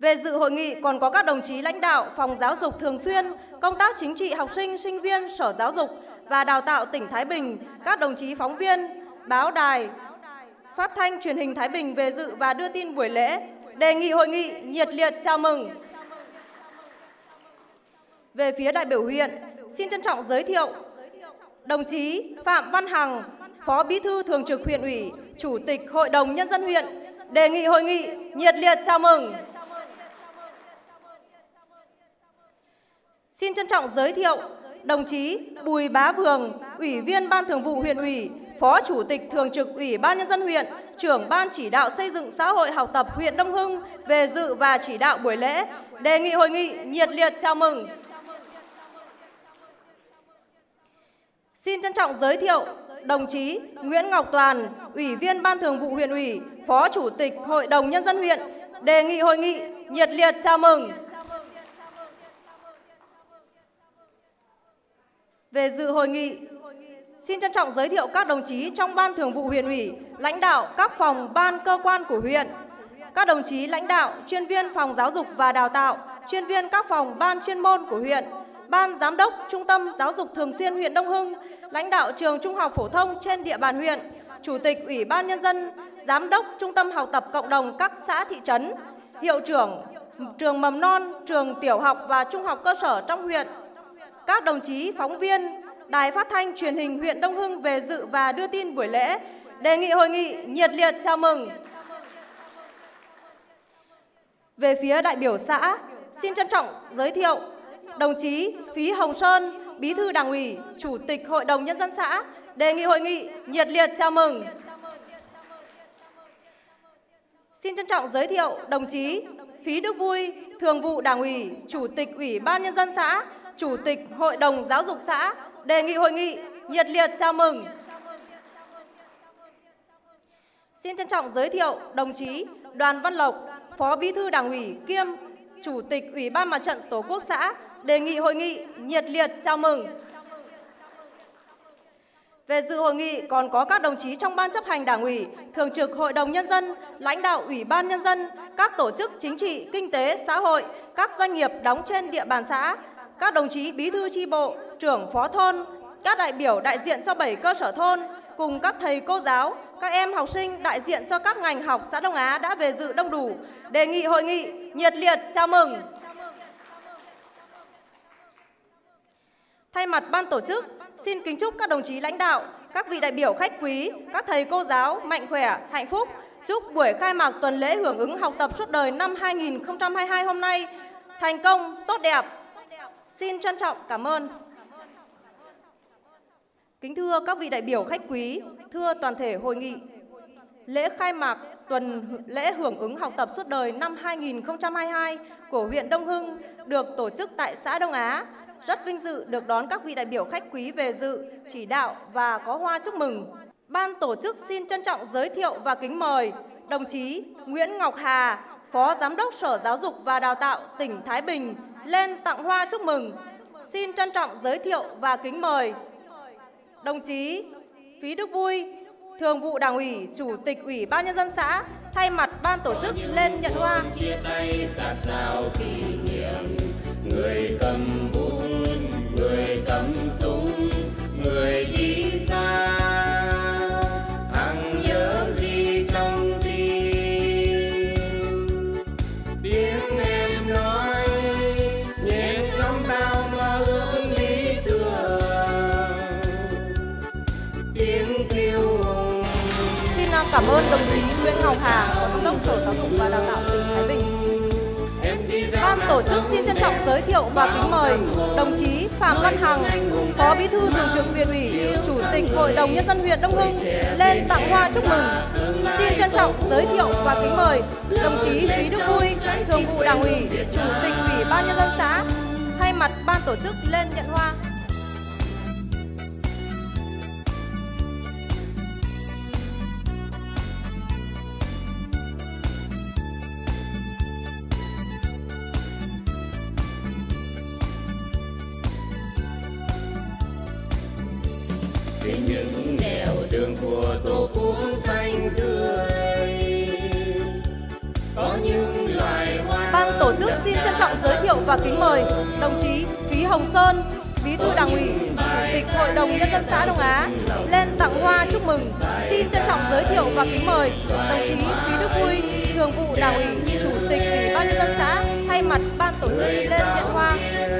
Về dự hội nghị còn có các đồng chí lãnh đạo Phòng Giáo dục Thường xuyên, Công tác Chính trị học sinh, sinh viên, Sở Giáo dục và Đào tạo tỉnh Thái Bình, các đồng chí phóng viên, báo đài, phát thanh truyền hình Thái Bình về dự và đưa tin buổi lễ. Đề nghị hội nghị nhiệt liệt chào mừng. Về phía đại biểu huyện, xin trân trọng giới thiệu đồng chí Phạm Văn Hằng, Phó Bí thư Thường trực huyện ủy, Chủ tịch Hội đồng Nhân dân huyện. Đề nghị hội nghị nhiệt liệt chào mừng. Xin trân trọng giới thiệu đồng chí Bùi Bá Vường, Ủy viên Ban Thường vụ huyện ủy, Phó Chủ tịch Thường trực Ủy ban Nhân dân huyện, Trưởng Ban Chỉ đạo Xây dựng Xã hội học tập huyện Đông Hưng về dự và chỉ đạo buổi lễ. Đề nghị hội nghị nhiệt liệt chào mừng. Xin trân trọng giới thiệu đồng chí Nguyễn Ngọc Toàn, Ủy viên Ban Thường vụ huyện ủy, Phó Chủ tịch Hội đồng Nhân dân huyện. Đề nghị hội nghị nhiệt liệt chào mừng. Về dự hội nghị, xin trân trọng giới thiệu các đồng chí trong Ban Thường vụ huyện ủy, lãnh đạo các phòng ban cơ quan của huyện, các đồng chí lãnh đạo, chuyên viên Phòng Giáo dục và Đào tạo, chuyên viên các phòng ban chuyên môn của huyện, Ban Giám đốc Trung tâm Giáo dục Thường xuyên huyện Đông Hưng, lãnh đạo trường trung học phổ thông trên địa bàn huyện, Chủ tịch Ủy ban Nhân dân, Giám đốc Trung tâm học tập cộng đồng các xã thị trấn, hiệu trưởng trường mầm non, trường tiểu học và trung học cơ sở trong huyện, các đồng chí phóng viên, Đài Phát thanh Truyền hình huyện Đông Hưng về dự và đưa tin buổi lễ. Đề nghị hội nghị nhiệt liệt chào mừng. Về phía đại biểu xã, xin trân trọng giới thiệu đồng chí Phí Hồng Sơn, Bí thư Đảng ủy, Chủ tịch Hội đồng Nhân dân xã. Đề nghị hội nghị nhiệt liệt chào mừng. Xin trân trọng giới thiệu đồng chí Phí Đức Vui, Thường vụ Đảng ủy, Chủ tịch Ủy ban Nhân dân xã, Chủ tịch Hội đồng Giáo dục xã. Đề nghị hội nghị nhiệt liệt chào mừng. Xin trân trọng giới thiệu đồng chí Đoàn Văn Lộc, Phó Bí thư Đảng ủy kiêm Chủ tịch Ủy ban Mặt trận Tổ quốc xã. Đề nghị hội nghị nhiệt liệt chào mừng. Về dự hội nghị còn có các đồng chí trong Ban chấp hành Đảng ủy, Thường trực Hội đồng Nhân dân, lãnh đạo Ủy ban Nhân dân, các tổ chức chính trị, kinh tế, xã hội, các doanh nghiệp đóng trên địa bàn xã, các đồng chí bí thư chi bộ, trưởng phó thôn, các đại biểu đại diện cho bảy cơ sở thôn, cùng các thầy cô giáo, các em học sinh đại diện cho các ngành học xã Đông Á đã về dự đông đủ. Đề nghị hội nghị nhiệt liệt chào mừng. Thay mặt ban tổ chức, xin kính chúc các đồng chí lãnh đạo, các vị đại biểu khách quý, các thầy cô giáo mạnh khỏe, hạnh phúc. Chúc buổi khai mạc tuần lễ hưởng ứng học tập suốt đời năm hai nghìn không trăm hai mươi hai hôm nay thành công, tốt đẹp. Xin trân trọng cảm ơn. Kính thưa các vị đại biểu khách quý, thưa toàn thể hội nghị, lễ khai mạc tuần lễ hưởng ứng học tập suốt đời năm hai nghìn không trăm hai mươi hai của huyện Đông Hưng được tổ chức tại xã Đông Á. Rất vinh dự được đón các vị đại biểu khách quý về dự, chỉ đạo và có hoa chúc mừng. Ban tổ chức xin trân trọng giới thiệu và kính mời đồng chí Nguyễn Ngọc Hà, Phó Giám đốc Sở Giáo dục và Đào tạo tỉnh Thái Bình lên tặng hoa chúc mừng. Xin trân trọng giới thiệu và kính mời đồng chí Phí Đức Vui, Thường vụ Đảng ủy, Chủ tịch Ủy ban Nhân dân xã thay mặt ban tổ chức lên nhận hoa. Chia tay sát sao kỷ niệm, người cầm bút, người cầm súng, người đi xa, hằng nhớ ghi trong tim. Tiếng em nói nhện nhóm tao mơ ước lý tưởng, tiếng kêu hùng. Xin cảm ơn đồng chí Nguyễn Ngọc Hà, Phó Giám đốc Sở Giáo dục và Đào tạo tỉnh Thái Bình. Ban tổ chức xin trân trọng giới thiệu và kính mời đồng chí Phạm Văn Hằng, Phó Bí thư Thường trực huyện ủy, Chủ tịch Hội đồng Nhân dân huyện Đông Hưng lên tặng hoa chúc mừng. Xin trân trọng giới thiệu và kính mời đồng chí Phí Đức Vui, Thường vụ Đảng ủy, Chủ tịch Ủy ban Nhân dân xã thay mặt ban tổ chức lên nhận hoa. Trên những nẻo đường của Tổ quốc xanh tươi có những loài hoa. trân trọng giới thiệu và kính mời đồng chí Phí Hồng Sơn, Bí thư Đảng ủy, Chủ tịch Hội đồng Nhân dân xã Đông Á lên tặng hoa chúc mừng. Xin trân trọng giới thiệu và kính mời đồng chí Phí Đức Vui, Thường vụ Đảng ủy, Chủ tịch Ủy ban Nhân dân xã thay mặt ban tổ chức lên nhận hoa.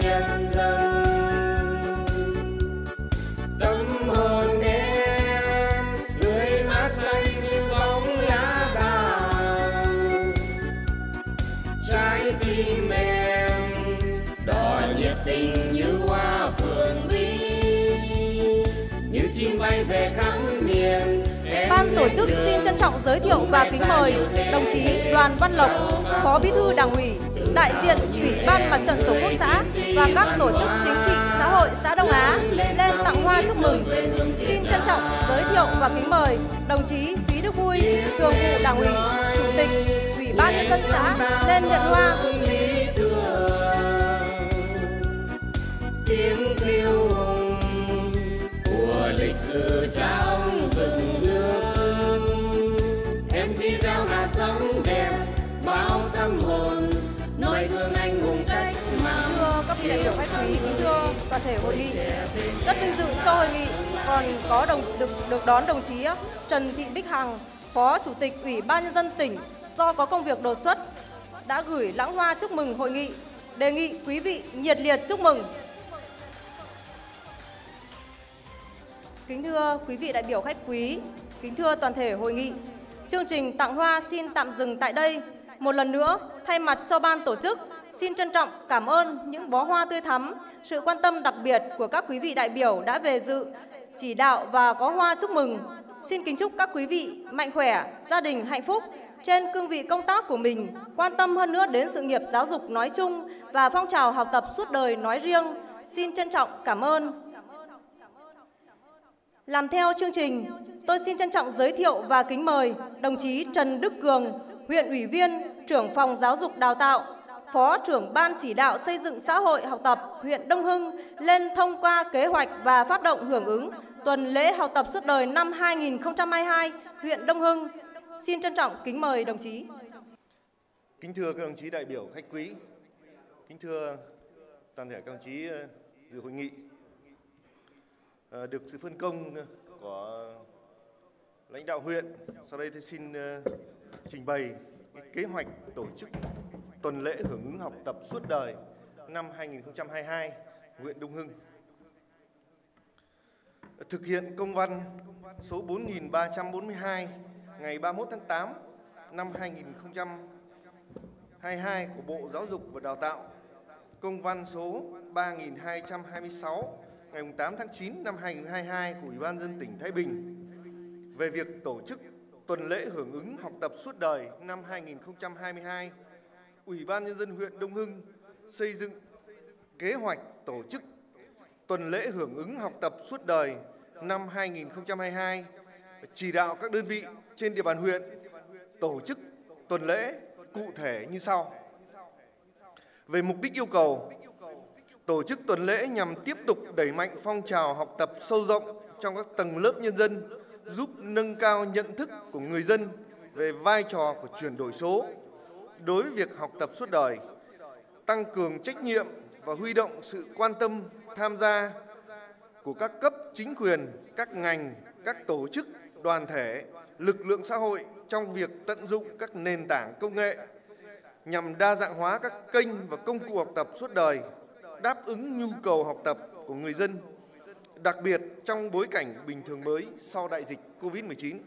Tâm hồn em lưới mát xanh như bóng lá vàng, trái tim em đỏ nhiệt tình như hoa phượng vĩ, như chim bay về khắp miền. Ban tổ chức xin trân trọng giới thiệu và kính mời đồng chí Đoàn Văn Lộc, Phó Bí thư Đảng ủy, đại diện Ủy ban Mặt trận Tổ quốc xã và các tổ chức chính trị xã hội xã Đông Á lên tặng hoa chúc mừng. Xin trân trọng giới thiệu và kính mời đồng chí Phí Đức Vui, Thường vụ Đảng ủy, Chủ tịch Ủy ban Nhân dân xã lên nhận hoa. Tiếng kêu hùng của lịch sử cha ông rừng nước, em đi gieo hạt giống đẹp bao tâm hồn, noi gương anh hùng cách mạng. Thưa các vị đại biểu khách quý, kính thưa toàn thể hội nghị, rất vinh dự sau hội nghị còn có đồng được được đón đồng chí Trần Thị Bích Hằng, Phó Chủ tịch Ủy ban Nhân dân tỉnh do có công việc đột xuất đã gửi lãng hoa chúc mừng hội nghị, đề nghị quý vị nhiệt liệt chúc mừng. Kính thưa quý vị đại biểu khách quý, kính thưa toàn thể hội nghị, chương trình tặng hoa xin tạm dừng tại đây. Một lần nữa, thay mặt cho ban tổ chức, xin trân trọng cảm ơn những bó hoa tươi thắm, sự quan tâm đặc biệt của các quý vị đại biểu đã về dự, chỉ đạo và có hoa chúc mừng. Xin kính chúc các quý vị mạnh khỏe, gia đình hạnh phúc trên cương vị công tác của mình, quan tâm hơn nữa đến sự nghiệp giáo dục nói chung và phong trào học tập suốt đời nói riêng. Xin trân trọng cảm ơn. Làm theo chương trình, tôi xin trân trọng giới thiệu và kính mời đồng chí Trần Đức Cường, huyện ủy viên, trưởng phòng giáo dục đào tạo, phó trưởng ban chỉ đạo xây dựng xã hội học tập huyện Đông Hưng lên thông qua kế hoạch và phát động hưởng ứng tuần lễ học tập suốt đời năm hai nghìn không trăm hai mươi hai huyện Đông Hưng. Xin trân trọng kính mời đồng chí. Kính thưa các đồng chí đại biểu khách quý, kính thưa toàn thể các đồng chí dự hội nghị. À, được sự phân công của lãnh đạo huyện, sau đây tôi xin uh, trình bày cái kế hoạch tổ chức tuần lễ hưởng ứng học tập suốt đời năm hai nghìn không trăm hai mươi hai huyện Đông Hưng. Thực hiện công văn số bốn nghìn ba trăm bốn mươi hai ngày ba mươi mốt tháng tám năm hai nghìn không trăm hai mươi hai của Bộ Giáo dục và Đào tạo, công văn số ba nghìn hai trăm hai mươi sáu ngày tám tháng chín năm hai nghìn không trăm hai mươi hai của Ủy ban nhân dân tỉnh Thái Bình về việc tổ chức tuần lễ hưởng ứng học tập suốt đời năm hai nghìn không trăm hai mươi hai, Ủy ban nhân dân huyện Đông Hưng xây dựng kế hoạch tổ chức tuần lễ hưởng ứng học tập suốt đời năm hai nghìn không trăm hai mươi hai, chỉ đạo các đơn vị trên địa bàn huyện tổ chức tuần lễ cụ thể như sau. Về mục đích yêu cầu, tổ chức tuần lễ nhằm tiếp tục đẩy mạnh phong trào học tập sâu rộng trong các tầng lớp nhân dân, giúp nâng cao nhận thức của người dân về vai trò của chuyển đổi số đối với việc học tập suốt đời, tăng cường trách nhiệm và huy động sự quan tâm tham gia của các cấp chính quyền, các ngành, các tổ chức, đoàn thể, lực lượng xã hội trong việc tận dụng các nền tảng công nghệ nhằm đa dạng hóa các kênh và công cụ học tập suốt đời, đáp ứng nhu cầu học tập của người dân, đặc biệt trong bối cảnh bình thường mới sau đại dịch Covid mười chín.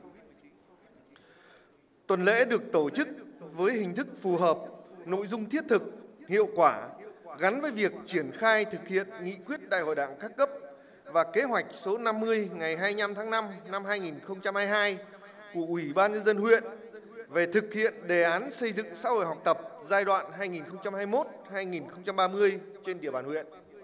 Tuần lễ được tổ chức với hình thức phù hợp, nội dung thiết thực, hiệu quả, gắn với việc triển khai thực hiện nghị quyết Đại hội Đảng các cấp và kế hoạch số năm mươi ngày hai mươi lăm tháng năm năm hai nghìn không trăm hai mươi hai của Ủy ban nhân dân huyện về thực hiện đề án xây dựng xã hội học tập giai đoạn hai nghìn không trăm hai mươi mốt đến hai nghìn không trăm ba mươi trên địa bàn huyện.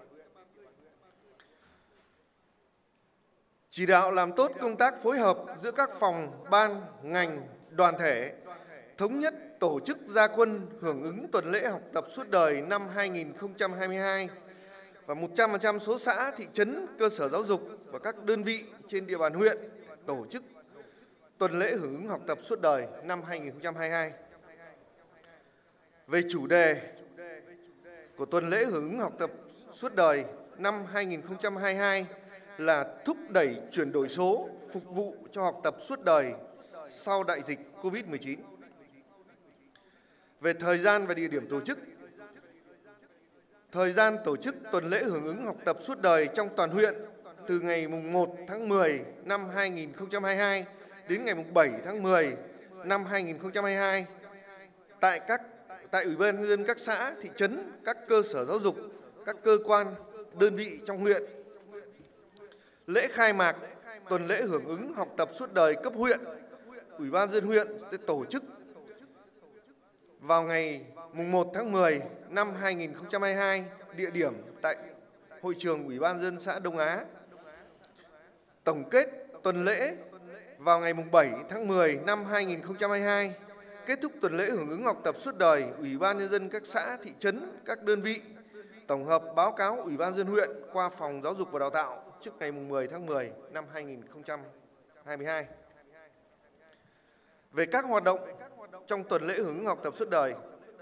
Chỉ đạo làm tốt công tác phối hợp giữa các phòng, ban, ngành, đoàn thể, thống nhất tổ chức ra quân hưởng ứng tuần lễ học tập suốt đời năm hai nghìn không trăm hai mươi hai và một trăm phần trăm số xã, thị trấn, cơ sở giáo dục và các đơn vị trên địa bàn huyện tổ chức tuần lễ hưởng ứng học tập suốt đời năm hai nghìn không trăm hai mươi hai. Về chủ đề, của tuần lễ hưởng ứng học tập suốt đời năm hai nghìn không trăm hai mươi hai là thúc đẩy chuyển đổi số phục vụ cho học tập suốt đời sau đại dịch Covid mười chín. Về thời gian và địa điểm tổ chức, thời gian tổ chức tuần lễ hưởng ứng học tập suốt đời trong toàn huyện từ ngày mùng một tháng mười năm hai nghìn không trăm hai mươi hai đến ngày mùng bảy tháng mười năm hai nghìn không trăm hai mươi hai tại các tại Ủy ban nhân dân các xã, thị trấn, các cơ sở giáo dục, các cơ quan, đơn vị trong huyện. Lễ khai mạc tuần lễ hưởng ứng học tập suốt đời cấp huyện, Ủy ban nhân dân huyện sẽ tổ chức vào ngày mùng một tháng mười năm hai nghìn không trăm hai mươi hai, địa điểm tại hội trường Ủy ban nhân dân xã Đông Á. Tổng kết tuần lễ vào ngày mùng bảy tháng mười năm hai nghìn không trăm hai mươi hai. Kết thúc tuần lễ hưởng ứng học tập suốt đời, Ủy ban nhân dân các xã, thị trấn, các đơn vị tổng hợp báo cáo Ủy ban nhân dân huyện qua Phòng Giáo dục và Đào tạo trước ngày mùng mười tháng mười năm hai nghìn không trăm hai mươi hai. Về các hoạt động trong tuần lễ hưởng ứng học tập suốt đời,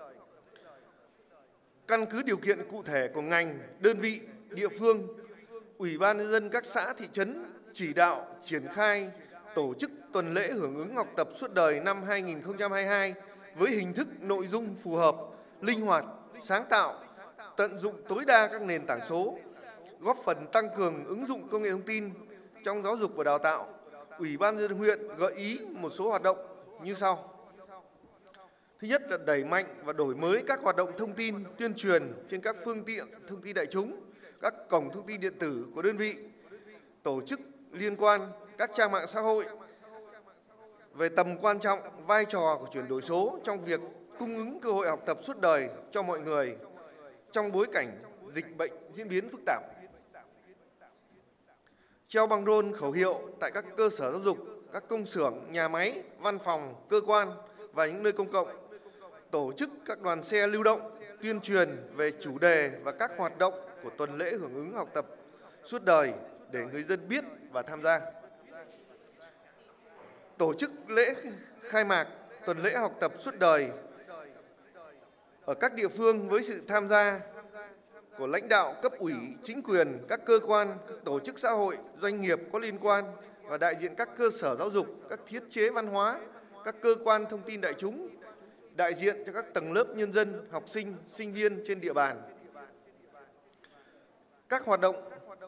căn cứ điều kiện cụ thể của ngành, đơn vị, địa phương, Ủy ban nhân dân các xã, thị trấn chỉ đạo triển khai tổ chức tuần lễ hưởng ứng học tập suốt đời năm hai nghìn không trăm hai mươi hai với hình thức nội dung phù hợp, linh hoạt, sáng tạo, tận dụng tối đa các nền tảng số, góp phần tăng cường ứng dụng công nghệ thông tin trong giáo dục và đào tạo. Ủy ban nhân dân huyện gợi ý một số hoạt động như sau. Thứ nhất là đẩy mạnh và đổi mới các hoạt động thông tin, tuyên truyền trên các phương tiện thông tin đại chúng, các cổng thông tin điện tử của đơn vị, tổ chức liên quan, các trang mạng xã hội về tầm quan trọng, vai trò của chuyển đổi số trong việc cung ứng cơ hội học tập suốt đời cho mọi người trong bối cảnh dịch bệnh diễn biến phức tạp. Treo băng rôn khẩu hiệu tại các cơ sở giáo dục, các công xưởng, nhà máy, văn phòng, cơ quan và những nơi công cộng. Tổ chức các đoàn xe lưu động tuyên truyền về chủ đề và các hoạt động của tuần lễ hưởng ứng học tập suốt đời để người dân biết và tham gia. Tổ chức lễ khai mạc tuần lễ học tập suốt đời ở các địa phương với sự tham gia của lãnh đạo cấp ủy, chính quyền, các cơ quan, các tổ chức xã hội, doanh nghiệp có liên quan và đại diện các cơ sở giáo dục, các thiết chế văn hóa, các cơ quan thông tin đại chúng, đại diện cho các tầng lớp nhân dân, học sinh, sinh viên trên địa bàn. Các hoạt động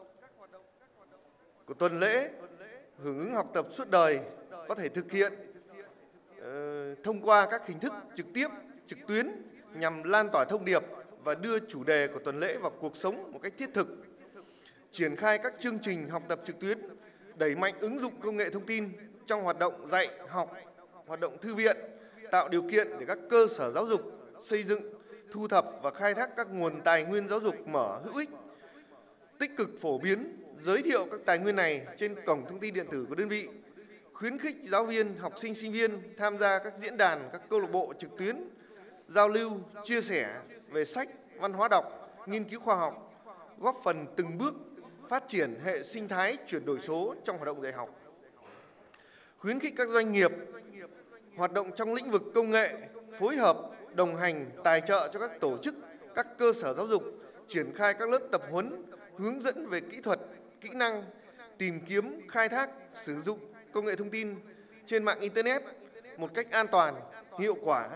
của tuần lễ hưởng ứng học tập suốt đời có thể thực hiện uh, thông qua các hình thức trực tiếp, trực tuyến nhằm lan tỏa thông điệp và đưa chủ đề của tuần lễ vào cuộc sống một cách thiết thực. Triển khai các chương trình học tập trực tuyến, đẩy mạnh ứng dụng công nghệ thông tin trong hoạt động dạy, học, hoạt động thư viện, tạo điều kiện để các cơ sở giáo dục xây dựng, thu thập và khai thác các nguồn tài nguyên giáo dục mở hữu ích, tích cực phổ biến, giới thiệu các tài nguyên này trên cổng thông tin điện tử của đơn vị, khuyến khích giáo viên, học sinh, sinh viên tham gia các diễn đàn, các câu lạc bộ trực tuyến, giao lưu, chia sẻ về sách, văn hóa đọc, nghiên cứu khoa học, góp phần từng bước phát triển hệ sinh thái chuyển đổi số trong hoạt động dạy học. Khuyến khích các doanh nghiệp hoạt động trong lĩnh vực công nghệ, phối hợp, đồng hành, tài trợ cho các tổ chức, các cơ sở giáo dục, triển khai các lớp tập huấn, hướng dẫn về kỹ thuật, kỹ năng, tìm kiếm, khai thác, sử dụng công nghệ thông tin trên mạng Internet một cách an toàn, hiệu quả,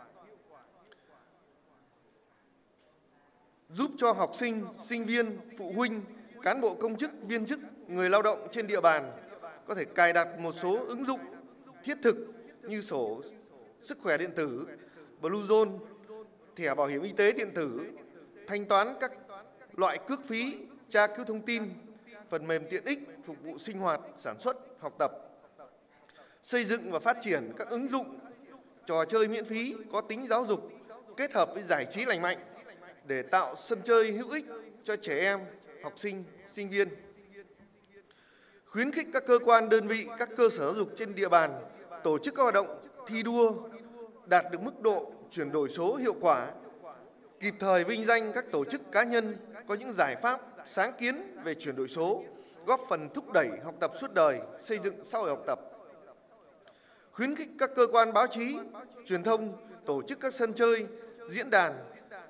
giúp cho học sinh, sinh viên, phụ huynh, cán bộ công chức, viên chức, người lao động trên địa bàn có thể cài đặt một số ứng dụng thiết thực như sổ sức khỏe điện tử, Bluezone, thẻ bảo hiểm y tế điện tử, thanh toán các loại cước phí, tra cứu thông tin, phần mềm tiện ích phục vụ sinh hoạt, sản xuất, học tập. Xây dựng và phát triển các ứng dụng trò chơi miễn phí có tính giáo dục kết hợp với giải trí lành mạnh để tạo sân chơi hữu ích cho trẻ em, học sinh, sinh viên. Khuyến khích các cơ quan, đơn vị, các cơ sở giáo dục trên địa bàn tổ chức các hoạt động thi đua đạt được mức độ chuyển đổi số hiệu quả, kịp thời vinh danh các tổ chức cá nhân có những giải pháp sáng kiến về chuyển đổi số, góp phần thúc đẩy học tập suốt đời, xây dựng xã hội học tập. Khuyến khích các cơ quan báo chí, truyền thông tổ chức các sân chơi, diễn đàn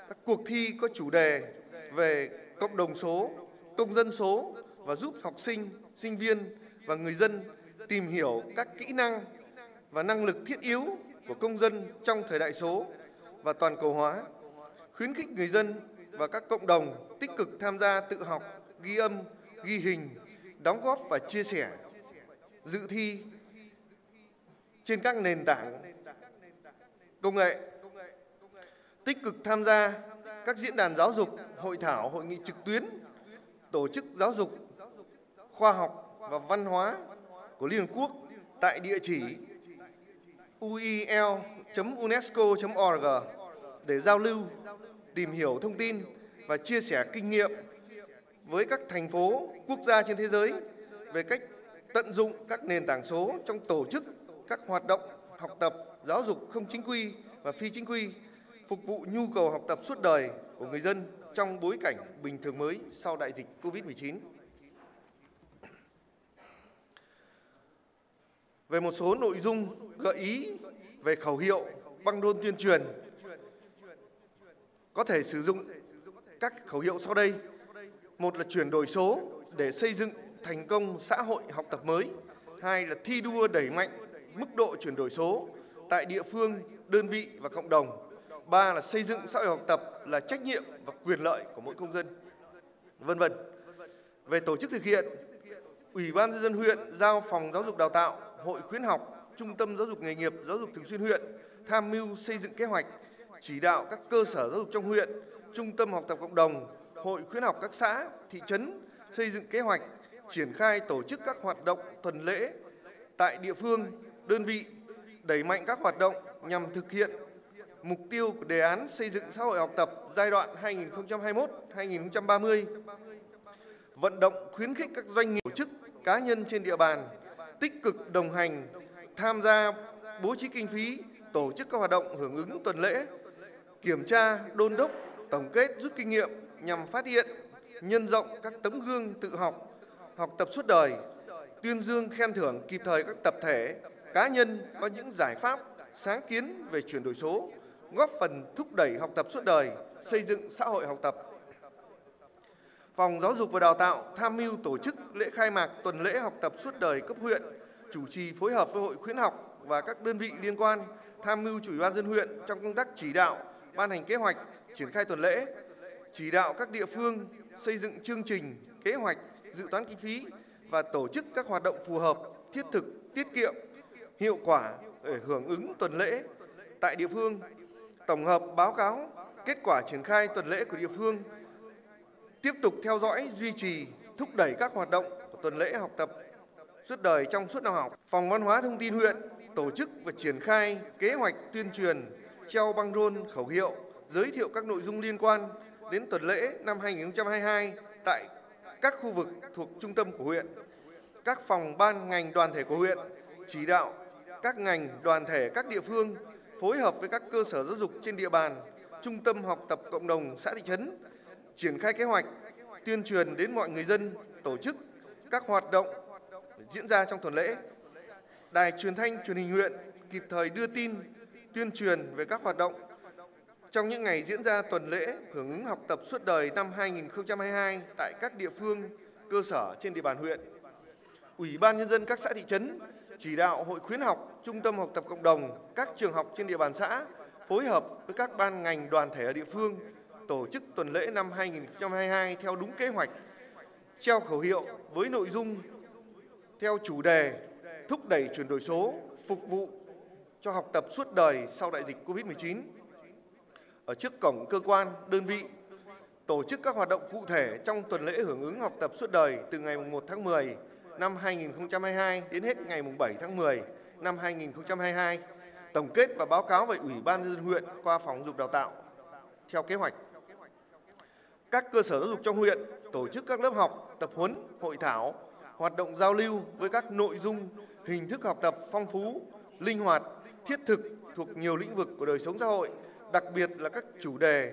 các cuộc thi có chủ đề về cộng đồng số, công dân số và giúp học sinh, sinh viên và người dân tìm hiểu các kỹ năng và năng lực thiết yếu của công dân trong thời đại số và toàn cầu hóa, khuyến khích người dân và các cộng đồng tích cực tham gia tự học, ghi âm, ghi hình, đóng góp và chia sẻ, dự thi trên các nền tảng công nghệ, tích cực tham gia các diễn đàn giáo dục, hội thảo, hội nghị trực tuyến, tổ chức giáo dục, khoa học và văn hóa của Liên Hợp Quốc tại địa chỉ u i l chấm unesco chấm org để giao lưu, tìm hiểu thông tin và chia sẻ kinh nghiệm với các thành phố, quốc gia trên thế giới về cách tận dụng các nền tảng số trong tổ chức các hoạt động học tập, giáo dục không chính quy và phi chính quy, phục vụ nhu cầu học tập suốt đời của người dân trong bối cảnh bình thường mới sau đại dịch Covid mười chín. Về một số nội dung gợi ý về khẩu hiệu, băng rôn tuyên truyền, có thể sử dụng các khẩu hiệu sau đây. Một là chuyển đổi số để xây dựng thành công xã hội học tập mới. Hai là thi đua đẩy mạnh mức độ chuyển đổi số tại địa phương, đơn vị và cộng đồng. Ba là xây dựng xã hội học tập là trách nhiệm và quyền lợi của mỗi công dân, vân vân. Về tổ chức thực hiện, Ủy ban nhân dân huyện giao Phòng Giáo dục Đào tạo, Hội khuyến học, Trung tâm Giáo dục nghề nghiệp, Giáo dục thường xuyên huyện tham mưu xây dựng kế hoạch, chỉ đạo các cơ sở giáo dục trong huyện, Trung tâm học tập cộng đồng, Hội khuyến học các xã, thị trấn xây dựng kế hoạch, triển khai tổ chức các hoạt động tuần lễ tại địa phương, đơn vị, đẩy mạnh các hoạt động nhằm thực hiện mục tiêu của đề án xây dựng xã hội học tập giai đoạn hai nghìn không trăm hai mươi mốt đến hai nghìn không trăm ba mươi, vận động khuyến khích các doanh nghiệp, tổ chức, cá nhân trên địa bàn tích cực đồng hành, tham gia bố trí kinh phí, tổ chức các hoạt động hưởng ứng tuần lễ, kiểm tra, đôn đốc, tổng kết, rút kinh nghiệm nhằm phát hiện, nhân rộng các tấm gương tự học, học tập suốt đời, tuyên dương khen thưởng kịp thời các tập thể, cá nhân có những giải pháp, sáng kiến về chuyển đổi số, góp phần thúc đẩy học tập suốt đời, xây dựng xã hội học tập. Phòng Giáo dục và Đào tạo tham mưu tổ chức lễ khai mạc tuần lễ học tập suốt đời cấp huyện, chủ trì phối hợp với Hội khuyến học và các đơn vị liên quan, tham mưu Chủ Ủy ban nhân dân huyện trong công tác chỉ đạo, ban hành kế hoạch, triển khai tuần lễ, chỉ đạo các địa phương xây dựng chương trình, kế hoạch, dự toán kinh phí và tổ chức các hoạt động phù hợp, thiết thực, tiết kiệm, hiệu quả để hưởng ứng tuần lễ tại địa phương, tổng hợp báo cáo kết quả triển khai tuần lễ của địa phương, tiếp tục theo dõi, duy trì, thúc đẩy các hoạt động của tuần lễ học tập suốt đời trong suốt năm học. Phòng Văn hóa Thông tin huyện tổ chức và triển khai kế hoạch tuyên truyền, treo băng rôn, khẩu hiệu, giới thiệu các nội dung liên quan đến tuần lễ năm hai nghìn không trăm hai mươi hai tại các khu vực thuộc trung tâm của huyện. Các phòng ban ngành đoàn thể của huyện chỉ đạo các ngành đoàn thể các địa phương phối hợp với các cơ sở giáo dục trên địa bàn, trung tâm học tập cộng đồng xã thị trấn, triển khai kế hoạch, tuyên truyền đến mọi người dân, tổ chức các hoạt động diễn ra trong tuần lễ. Đài truyền thanh truyền hình huyện kịp thời đưa tin, tuyên truyền về các hoạt động trong những ngày diễn ra tuần lễ hưởng ứng học tập suốt đời năm hai nghìn không trăm hai mươi hai tại các địa phương, cơ sở trên địa bàn huyện. Ủy ban nhân dân các xã thị trấn chỉ đạo Hội khuyến học, Trung tâm học tập cộng đồng, các trường học trên địa bàn xã phối hợp với các ban ngành đoàn thể ở địa phương tổ chức tuần lễ năm hai nghìn không trăm hai mươi hai theo đúng kế hoạch, treo khẩu hiệu với nội dung theo chủ đề thúc đẩy chuyển đổi số, phục vụ cho học tập suốt đời sau đại dịch Covid mười chín. Ở trước cổng cơ quan, đơn vị tổ chức các hoạt động cụ thể trong tuần lễ hưởng ứng học tập suốt đời từ ngày mùng một tháng mười năm hai nghìn không trăm hai mươi hai đến hết ngày mùng bảy tháng mười năm hai nghìn không trăm hai mươi hai, tổng kết và báo cáo về Ủy ban nhân dân huyện qua Phòng Giáo dục Đào tạo theo kế hoạch. Các cơ sở giáo dục trong huyện tổ chức các lớp học, tập huấn, hội thảo, hoạt động giao lưu với các nội dung, hình thức học tập phong phú, linh hoạt, thiết thực thuộc nhiều lĩnh vực của đời sống xã hội, đặc biệt là các chủ đề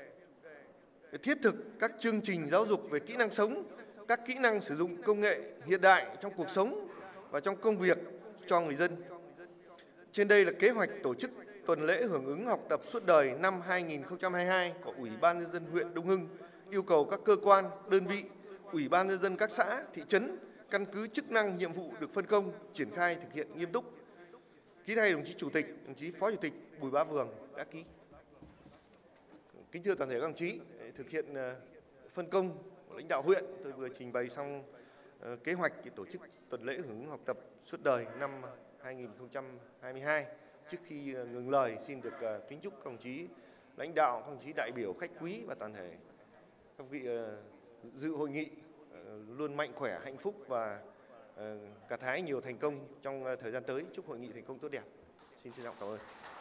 thiết thực, các chương trình giáo dục về kỹ năng sống, các kỹ năng sử dụng công nghệ hiện đại trong cuộc sống và trong công việc cho người dân. Trên đây là kế hoạch tổ chức tuần lễ hưởng ứng học tập suốt đời năm hai nghìn không trăm hai mươi hai của Ủy ban Nhân dân huyện Đông Hưng yêu cầu các cơ quan, đơn vị, Ủy ban Nhân dân các xã, thị trấn căn cứ chức năng, nhiệm vụ được phân công triển khai thực hiện nghiêm túc. Ký thay đồng chí Chủ tịch, đồng chí Phó Chủ tịch Bùi Bá Vường đã ký. Kính thưa toàn thể các đồng chí, thực hiện phân công của lãnh đạo huyện, tôi vừa trình bày xong kế hoạch tổ chức tuần lễ hưởng ứng học tập suốt đời năm hai nghìn không trăm hai mươi hai. Trước khi ngừng lời, xin được kính chúc các đồng chí lãnh đạo, các đồng chí đại biểu, khách quý và toàn thể các vị dự hội nghị luôn mạnh khỏe, hạnh phúc và gặt hái nhiều thành công trong thời gian tới. Chúc hội nghị thành công tốt đẹp. Xin trân trọng cảm ơn.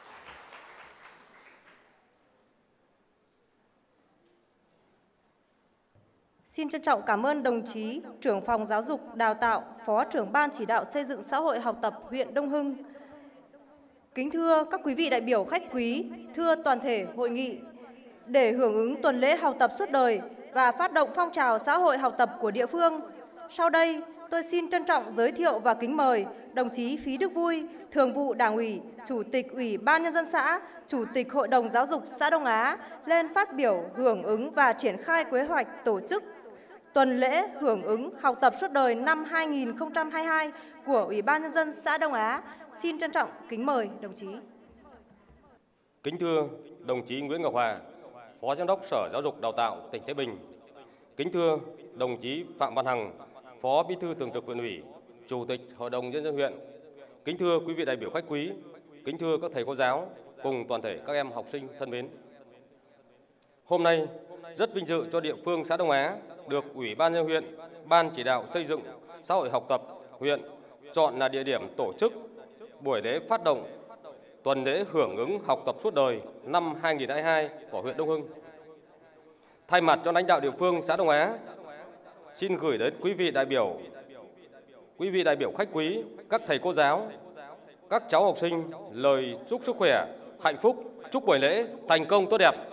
Xin trân trọng cảm ơn đồng chí trưởng phòng giáo dục đào tạo, phó trưởng ban chỉ đạo xây dựng xã hội học tập huyện Đông Hưng. Kính thưa các quý vị đại biểu khách quý, thưa toàn thể hội nghị, để hưởng ứng tuần lễ học tập suốt đời và phát động phong trào xã hội học tập của địa phương, sau đây tôi xin trân trọng giới thiệu và kính mời đồng chí Phí Đức Vui, Thường vụ Đảng ủy, Chủ tịch Ủy ban Nhân dân xã, Chủ tịch Hội đồng Giáo dục xã Đông Á lên phát biểu hưởng ứng và triển khai kế hoạch tổ chức tuần lễ hưởng ứng học tập suốt đời năm hai nghìn không trăm hai mươi hai của Ủy ban Nhân dân xã Đông Á. Xin trân trọng kính mời đồng chí. Kính thưa đồng chí Nguyễn Ngọc Hòa, Phó Giám đốc Sở Giáo dục Đào tạo tỉnh Thái Bình. Kính thưa đồng chí Phạm Văn Hằng, Phó Bí thư Thường trực Huyện ủy, Chủ tịch Hội đồng Nhân dân huyện. Kính thưa quý vị đại biểu khách quý, kính thưa các thầy cô giáo cùng toàn thể các em học sinh thân mến. Hôm nay rất vinh dự cho địa phương xã Đông Á được Ủy ban nhân dân huyện, Ban chỉ đạo xây dựng xã hội học tập huyện chọn là địa điểm tổ chức buổi lễ phát động tuần lễ hưởng ứng học tập suốt đời năm hai nghìn không trăm hai mươi hai của huyện Đông Hưng. Thay mặt cho lãnh đạo địa phương xã Đông Á, xin gửi đến quý vị đại biểu, quý vị đại biểu khách quý, các thầy cô giáo, các cháu học sinh lời chúc sức khỏe, hạnh phúc, chúc buổi lễ thành công tốt đẹp.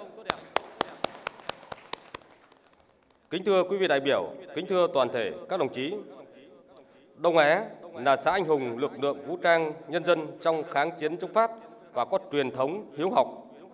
Kính thưa quý vị đại biểu, kính thưa toàn thể các đồng chí, Đông Á là xã anh hùng lực lượng vũ trang nhân dân trong kháng chiến chống Pháp và có truyền thống hiếu học,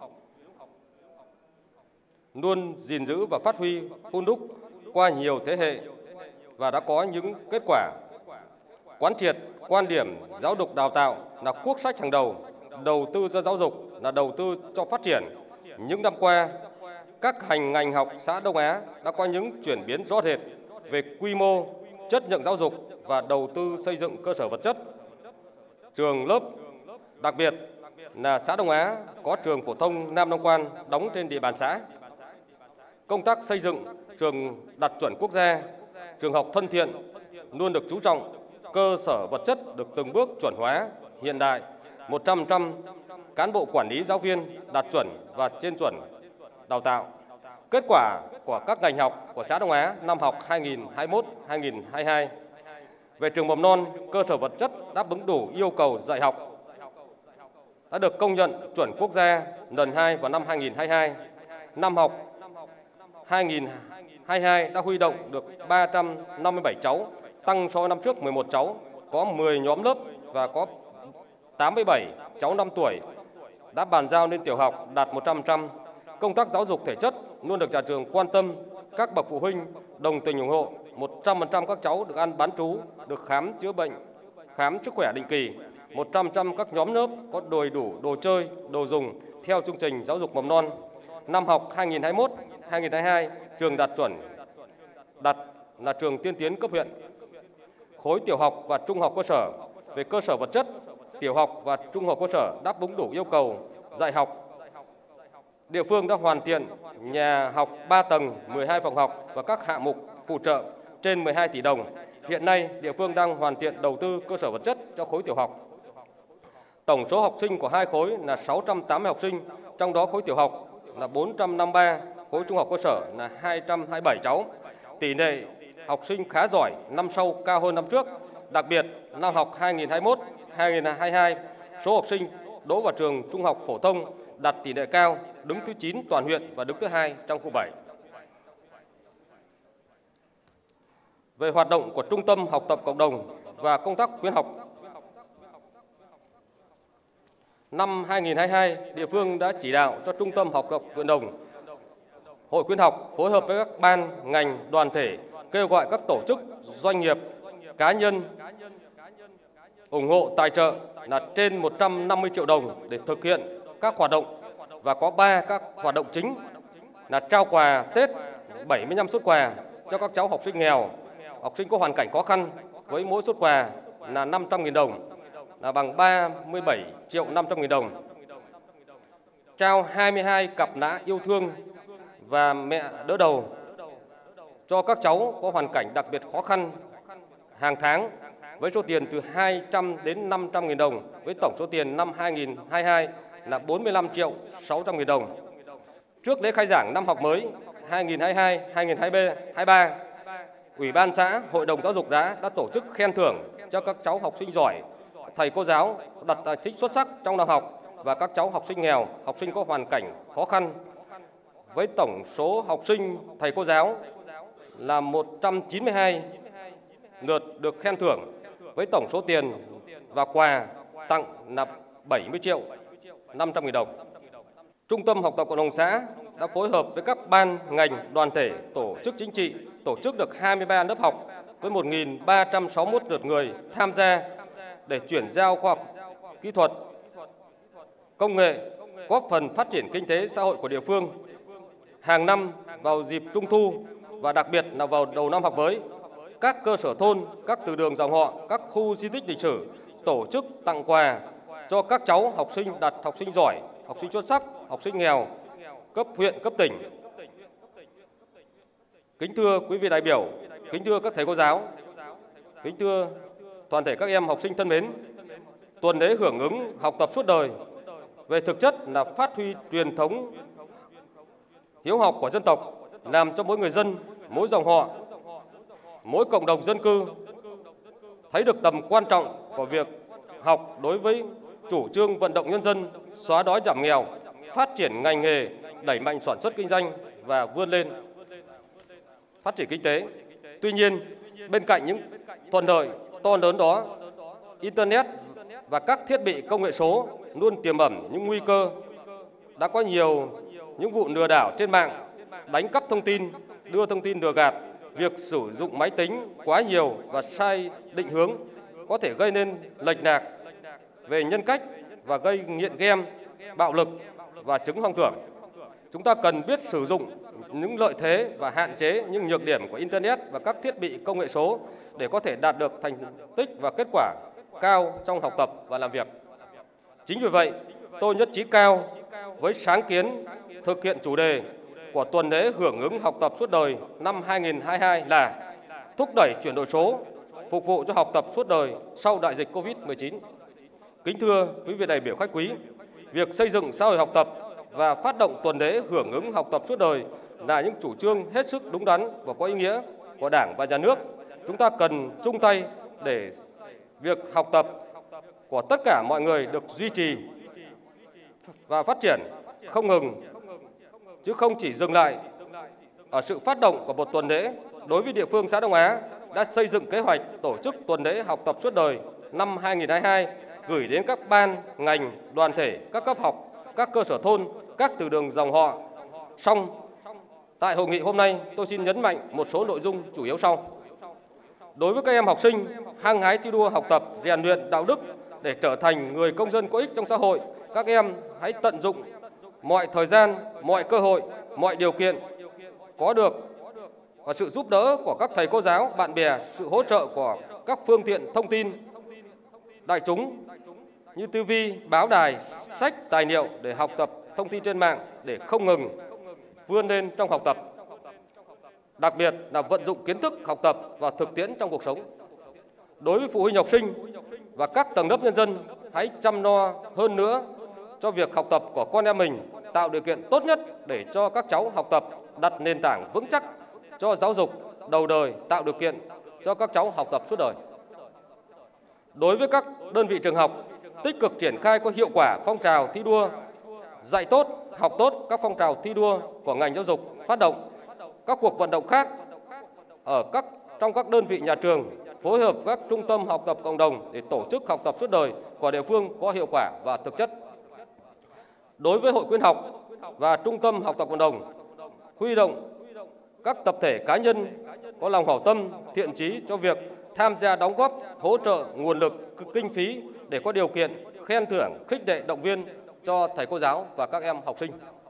luôn gìn giữ và phát huy hun đúc qua nhiều thế hệ và đã có những kết quả. Quán triệt quan điểm giáo dục đào tạo là quốc sách hàng đầu, đầu tư cho giáo dục là đầu tư cho phát triển. Những năm qua, các hành ngành học xã Đông Á đã có những chuyển biến rõ rệt về quy mô, chất lượng giáo dục và đầu tư xây dựng cơ sở vật chất, trường lớp. Đặc biệt là xã Đông Á có trường phổ thông Nam Đông Quan đóng trên địa bàn xã. Công tác xây dựng trường đạt chuẩn quốc gia, trường học thân thiện luôn được chú trọng, cơ sở vật chất được từng bước chuẩn hóa, hiện đại, một trăm phần trăm cán bộ quản lý giáo viên đạt chuẩn và trên chuẩn đào tạo. Kết quả của các ngành học của xã Đông Á năm học hai nghìn không trăm hai mươi mốt hai nghìn không trăm hai mươi hai. Về trường mầm non, cơ sở vật chất đáp ứng đủ yêu cầu dạy học, đã được công nhận chuẩn quốc gia lần hai vào năm hai nghìn không trăm hai mươi hai. Năm học hai nghìn không trăm hai mươi hai đã huy động được ba trăm năm mươi bảy cháu, tăng so với năm trước mười một cháu, có mười nhóm lớp và có tám mươi bảy cháu năm tuổi đã bàn giao lên tiểu học đạt một trăm phần trăm. Công tác giáo dục thể chất luôn được nhà trường quan tâm, các bậc phụ huynh đồng tình ủng hộ. một trăm phần trăm các cháu được ăn bán trú, được khám chữa bệnh, khám sức khỏe định kỳ. một trăm phần trăm các nhóm lớp có đầy đủ đồ chơi, đồ dùng theo chương trình giáo dục mầm non. Năm học hai nghìn không trăm hai mươi mốt hai nghìn không trăm hai mươi hai, trường đạt chuẩn, đạt là trường tiên tiến cấp huyện. Khối tiểu học và trung học cơ sở, về cơ sở vật chất, tiểu học và trung học cơ sở đáp ứng đủ yêu cầu dạy học. Địa phương đã hoàn thiện nhà học ba tầng, mười hai phòng học và các hạng mục phụ trợ trên mười hai tỷ đồng. Hiện nay, địa phương đang hoàn thiện đầu tư cơ sở vật chất cho khối tiểu học. Tổng số học sinh của hai khối là sáu trăm tám mươi học sinh, trong đó khối tiểu học là bốn trăm năm mươi ba, khối trung học cơ sở là hai trăm hai mươi bảy cháu. Tỷ lệ học sinh khá giỏi, năm sau cao hơn năm trước. Đặc biệt, năm học hai nghìn không trăm hai mươi mốt hai nghìn không trăm hai mươi hai, số học sinh đỗ vào trường trung học phổ thông đạt tỷ lệ cao, đứng thứ chín toàn huyện và đứng thứ hai trong khu bảy. Về hoạt động của Trung tâm Học tập Cộng đồng và công tác khuyến học, năm hai nghìn không trăm hai mươi hai, địa phương đã chỉ đạo cho Trung tâm Học tập Cộng đồng, Hội khuyến học phối hợp với các ban, ngành, đoàn thể kêu gọi các tổ chức, doanh nghiệp, cá nhân ủng hộ tài trợ là trên một trăm năm mươi triệu đồng để thực hiện các hoạt động, và có ba các hoạt động chính là trao quà Tết bảy mươi lăm suất quà cho các cháu học sinh nghèo, học sinh có hoàn cảnh khó khăn với mỗi suất quà là năm trăm nghìn đồng, là bằng ba mươi bảy triệu năm trăm nghìn đồng. Trao hai mươi hai cặp nã yêu thương và mẹ đỡ đầu cho các cháu có hoàn cảnh đặc biệt khó khăn hàng tháng với số tiền từ hai trăm đến năm trăm nghìn đồng, với tổng số tiền năm hai nghìn không trăm hai mươi hai là bốn mươi lăm triệu sáu trăm nghìn đồng. Trước lễ khai giảng năm học mới hai nghìn không trăm hai mươi hai hai nghìn không trăm hai mươi ba, Ủy ban xã, Hội đồng giáo dục đã đã tổ chức khen thưởng cho các cháu học sinh giỏi, thầy cô giáo đạt thành tích xuất sắc trong năm học và các cháu học sinh nghèo, học sinh có hoàn cảnh khó khăn. Với tổng số học sinh, thầy cô giáo là một trăm chín mươi hai lượt được khen thưởng với tổng số tiền và quà tặng là bảy mươi triệu năm trăm nghìn đồng. Trung tâm Học tập Cộng đồng xã đã phối hợp với các ban, ngành, đoàn thể, tổ chức chính trị tổ chức được hai mươi ba lớp học với một nghìn ba trăm sáu mươi mốt lượt người tham gia để chuyển giao khoa học, kỹ thuật, công nghệ, góp phần phát triển kinh tế xã hội của địa phương. Hàng năm vào dịp Trung thu và đặc biệt là vào đầu năm học mới, các cơ sở thôn, các từ đường dòng họ, các khu di tích lịch sử tổ chức tặng quà cho các cháu học sinh đạt học sinh giỏi, học sinh xuất sắc, học sinh nghèo, cấp huyện, cấp tỉnh. Kính thưa quý vị đại biểu, kính thưa các thầy cô giáo, kính thưa toàn thể các em học sinh thân mến, tuần lễ hưởng ứng học tập suốt đời về thực chất là phát huy truyền thống hiếu học của dân tộc, làm cho mỗi người dân, mỗi dòng họ, mỗi cộng đồng dân cư thấy được tầm quan trọng của việc học đối với chủ trương vận động nhân dân xóa đói giảm nghèo, phát triển ngành nghề, đẩy mạnh sản xuất kinh doanh và vươn lên phát triển kinh tế. Tuy nhiên, bên cạnh những thuận lợi to lớn đó, Internet và các thiết bị công nghệ số luôn tiềm ẩn những nguy cơ. Đã có nhiều những vụ lừa đảo trên mạng, đánh cắp thông tin, đưa thông tin lừa gạt, việc sử dụng máy tính quá nhiều và sai định hướng có thể gây nên lệch lạc về nhân cách và gây nghiện game, bạo lực và chứng hoang tưởng. Chúng ta cần biết sử dụng những lợi thế và hạn chế những nhược điểm của Internet và các thiết bị công nghệ số để có thể đạt được thành tích và kết quả cao trong học tập và làm việc. Chính vì vậy, tôi nhất trí cao với sáng kiến thực hiện chủ đề của tuần lễ hưởng ứng học tập suốt đời năm hai nghìn không trăm hai mươi hai là thúc đẩy chuyển đổi số, phục vụ cho học tập suốt đời sau đại dịch Covid mười chín. Kính thưa quý vị đại biểu khách quý, việc xây dựng xã hội học tập và phát động tuần lễ hưởng ứng học tập suốt đời là những chủ trương hết sức đúng đắn và có ý nghĩa của Đảng và Nhà nước. Chúng ta cần chung tay để việc học tập của tất cả mọi người được duy trì và phát triển không ngừng, chứ không chỉ dừng lại ở sự phát động của một tuần lễ. Đối với địa phương xã Đông Á đã xây dựng kế hoạch tổ chức tuần lễ học tập suốt đời năm hai nghìn không trăm hai mươi hai, gửi đến các ban, ngành, đoàn thể, các cấp học, các cơ sở thôn, các từ đường dòng họ. Song, tại hội nghị hôm nay, tôi xin nhấn mạnh một số nội dung chủ yếu sau. Đối với các em học sinh, hăng hái thi đua học tập, rèn luyện đạo đức để trở thành người công dân có ích trong xã hội, các em hãy tận dụng mọi thời gian, mọi cơ hội, mọi điều kiện có được và sự giúp đỡ của các thầy cô giáo, bạn bè, sự hỗ trợ của các phương tiện thông tin đại chúng như ti vi, báo đài, sách, tài liệu để học tập thông tin trên mạng để không ngừng vươn lên trong học tập. Đặc biệt là vận dụng kiến thức học tập và thực tiễn trong cuộc sống. Đối với phụ huynh học sinh và các tầng lớp nhân dân, hãy chăm lo hơn nữa cho việc học tập của con em mình, tạo điều kiện tốt nhất để cho các cháu học tập, đặt nền tảng vững chắc cho giáo dục đầu đời, tạo điều kiện cho các cháu học tập suốt đời. Đối với các đơn vị trường học, tích cực triển khai có hiệu quả phong trào thi đua, dạy tốt, học tốt, các phong trào thi đua của ngành giáo dục, phát động các cuộc vận động khác ở các trong các đơn vị nhà trường, phối hợp các trung tâm học tập cộng đồng để tổ chức học tập suốt đời của địa phương có hiệu quả và thực chất. Đối với hội khuyến học và trung tâm học tập cộng đồng, huy động các tập thể cá nhân có lòng hảo tâm, thiện chí cho việc tham gia đóng góp, hỗ trợ nguồn lực, kinh phí để có điều kiện khen thưởng, khích lệ, động viên cho thầy cô giáo và các em học sinh.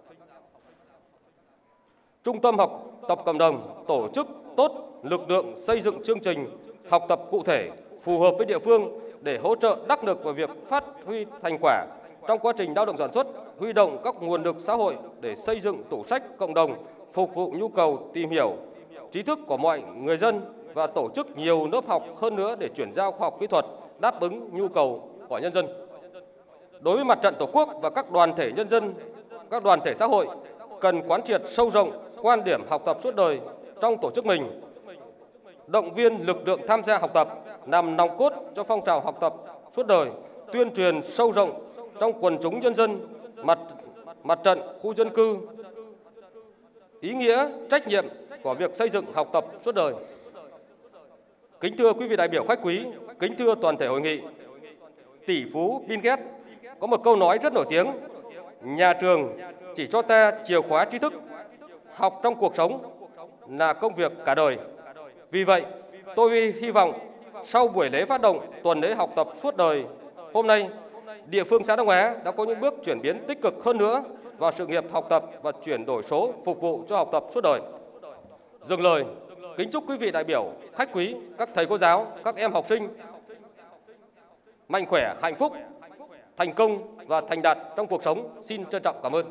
Trung tâm học tập cộng đồng tổ chức tốt lực lượng xây dựng chương trình học tập cụ thể phù hợp với địa phương để hỗ trợ đắc lực vào việc phát huy thành quả trong quá trình lao động sản xuất, huy động các nguồn lực xã hội để xây dựng tủ sách cộng đồng phục vụ nhu cầu tìm hiểu trí thức của mọi người dân và tổ chức nhiều lớp học hơn nữa để chuyển giao khoa học kỹ thuật đáp ứng nhu cầu của nhân dân. Đối với mặt trận Tổ quốc và các đoàn thể nhân dân, các đoàn thể xã hội cần quán triệt sâu rộng quan điểm học tập suốt đời trong tổ chức mình, động viên lực lượng tham gia học tập làm nòng cốt cho phong trào học tập suốt đời, tuyên truyền sâu rộng trong quần chúng nhân dân, mặt mặt trận, khu dân cư, ý nghĩa, trách nhiệm của việc xây dựng học tập suốt đời. Kính thưa quý vị đại biểu khách quý, kính thưa toàn thể hội nghị, tỷ phú Bill Gates có một câu nói rất nổi tiếng: nhà trường chỉ cho ta chìa khóa tri thức, học trong cuộc sống là công việc cả đời. Vì vậy, tôi hy vọng sau buổi lễ phát động tuần lễ học tập suốt đời hôm nay, địa phương xã Đông Á đã có những bước chuyển biến tích cực hơn nữa vào sự nghiệp học tập và chuyển đổi số phục vụ cho học tập suốt đời. Dừng lời, kính chúc quý vị đại biểu, khách quý, các thầy cô giáo, các em học sinh mạnh khỏe, hạnh phúc, thành công và thành đạt trong cuộc sống. Xin trân trọng cảm ơn.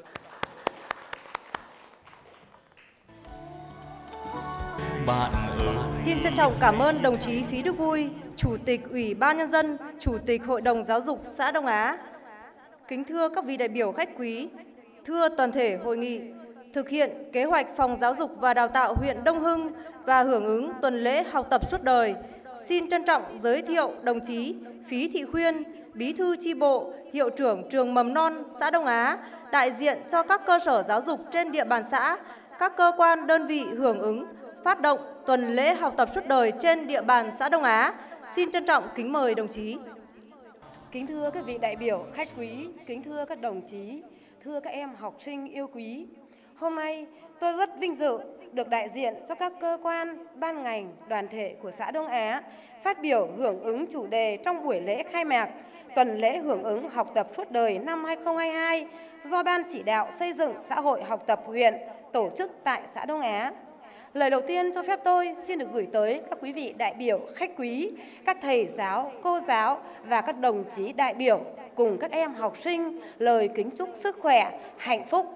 Bạn ơi. Xin trân trọng cảm ơn đồng chí Phí Đức Vui, Chủ tịch Ủy ban Nhân dân, Chủ tịch Hội đồng Giáo dục xã Đông Á. Kính thưa các vị đại biểu khách quý, thưa toàn thể hội nghị, thực hiện kế hoạch Phòng Giáo dục và Đào tạo huyện Đông Hưng và hưởng ứng tuần lễ học tập suốt đời, xin trân trọng giới thiệu đồng chí Phí Thị Khuyên, Bí thư chi bộ, Hiệu trưởng trường mầm non xã Đông Á, đại diện cho các cơ sở giáo dục trên địa bàn xã, các cơ quan đơn vị hưởng ứng phát động tuần lễ học tập suốt đời trên địa bàn xã Đông Á. Xin trân trọng kính mời đồng chí. Kính thưa các vị đại biểu, khách quý, kính thưa các đồng chí, thưa các em học sinh yêu quý. Hôm nay tôi rất vinh dự được đại diện cho các cơ quan, ban ngành, đoàn thể của xã Đông Á phát biểu hưởng ứng chủ đề trong buổi lễ khai mạc tuần lễ hưởng ứng học tập suốt đời năm hai không hai hai do Ban chỉ đạo xây dựng xã hội học tập huyện tổ chức tại xã Đông Á. Lời đầu tiên cho phép tôi xin được gửi tới các quý vị đại biểu, khách quý, các thầy giáo, cô giáo và các đồng chí đại biểu cùng các em học sinh lời kính chúc sức khỏe, hạnh phúc.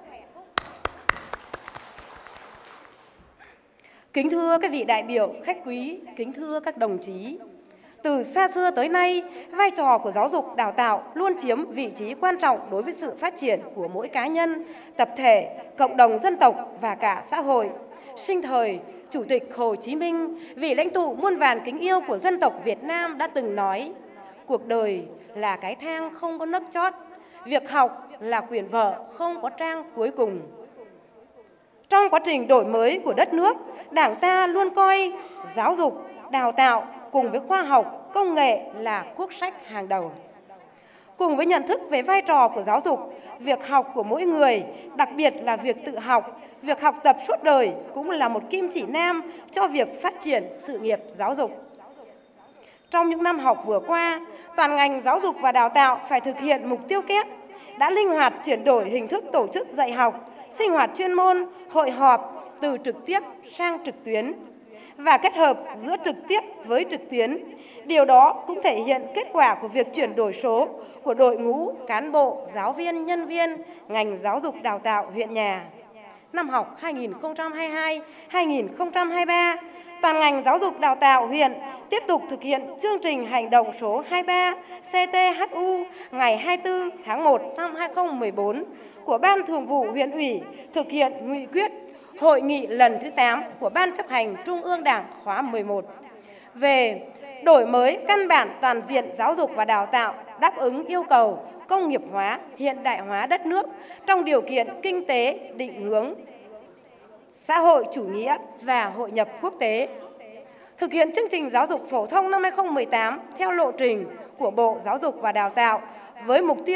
Kính thưa các vị đại biểu, khách quý, kính thưa các đồng chí, từ xa xưa tới nay, vai trò của giáo dục đào tạo luôn chiếm vị trí quan trọng đối với sự phát triển của mỗi cá nhân, tập thể, cộng đồng dân tộc và cả xã hội. Sinh thời, Chủ tịch Hồ Chí Minh, vị lãnh tụ muôn vàn kính yêu của dân tộc Việt Nam đã từng nói: cuộc đời là cái thang không có nấc chót, việc học là quyển vở không có trang cuối cùng. Trong quá trình đổi mới của đất nước, Đảng ta luôn coi giáo dục, đào tạo cùng với khoa học, công nghệ là quốc sách hàng đầu. Cùng với nhận thức về vai trò của giáo dục, việc học của mỗi người, đặc biệt là việc tự học, việc học tập suốt đời cũng là một kim chỉ nam cho việc phát triển sự nghiệp giáo dục. Trong những năm học vừa qua, toàn ngành giáo dục và đào tạo phải thực hiện mục tiêu kép, đã linh hoạt chuyển đổi hình thức tổ chức dạy học, sinh hoạt chuyên môn, hội họp từ trực tiếp sang trực tuyến và kết hợp giữa trực tiếp với trực tuyến. Điều đó cũng thể hiện kết quả của việc chuyển đổi số của đội ngũ cán bộ, giáo viên, nhân viên ngành giáo dục đào tạo huyện nhà. Năm học hai nghìn không trăm hai mươi hai hai nghìn không trăm hai mươi ba, toàn ngành giáo dục đào tạo huyện tiếp tục thực hiện chương trình hành động số hai mươi ba C T H U ngày hai mươi tư tháng một năm hai nghìn không trăm mười bốn của Ban Thường vụ huyện ủy, thực hiện nghị quyết hội nghị lần thứ tám của Ban chấp hành Trung ương Đảng khóa mười một về đổi mới căn bản toàn diện giáo dục và đào tạo đáp ứng yêu cầu công nghiệp hóa, hiện đại hóa đất nước trong điều kiện kinh tế định hướng xã hội chủ nghĩa và hội nhập quốc tế. Thực hiện chương trình giáo dục phổ thông năm hai nghìn không trăm mười tám theo lộ trình của Bộ Giáo dục và Đào tạo với mục tiêu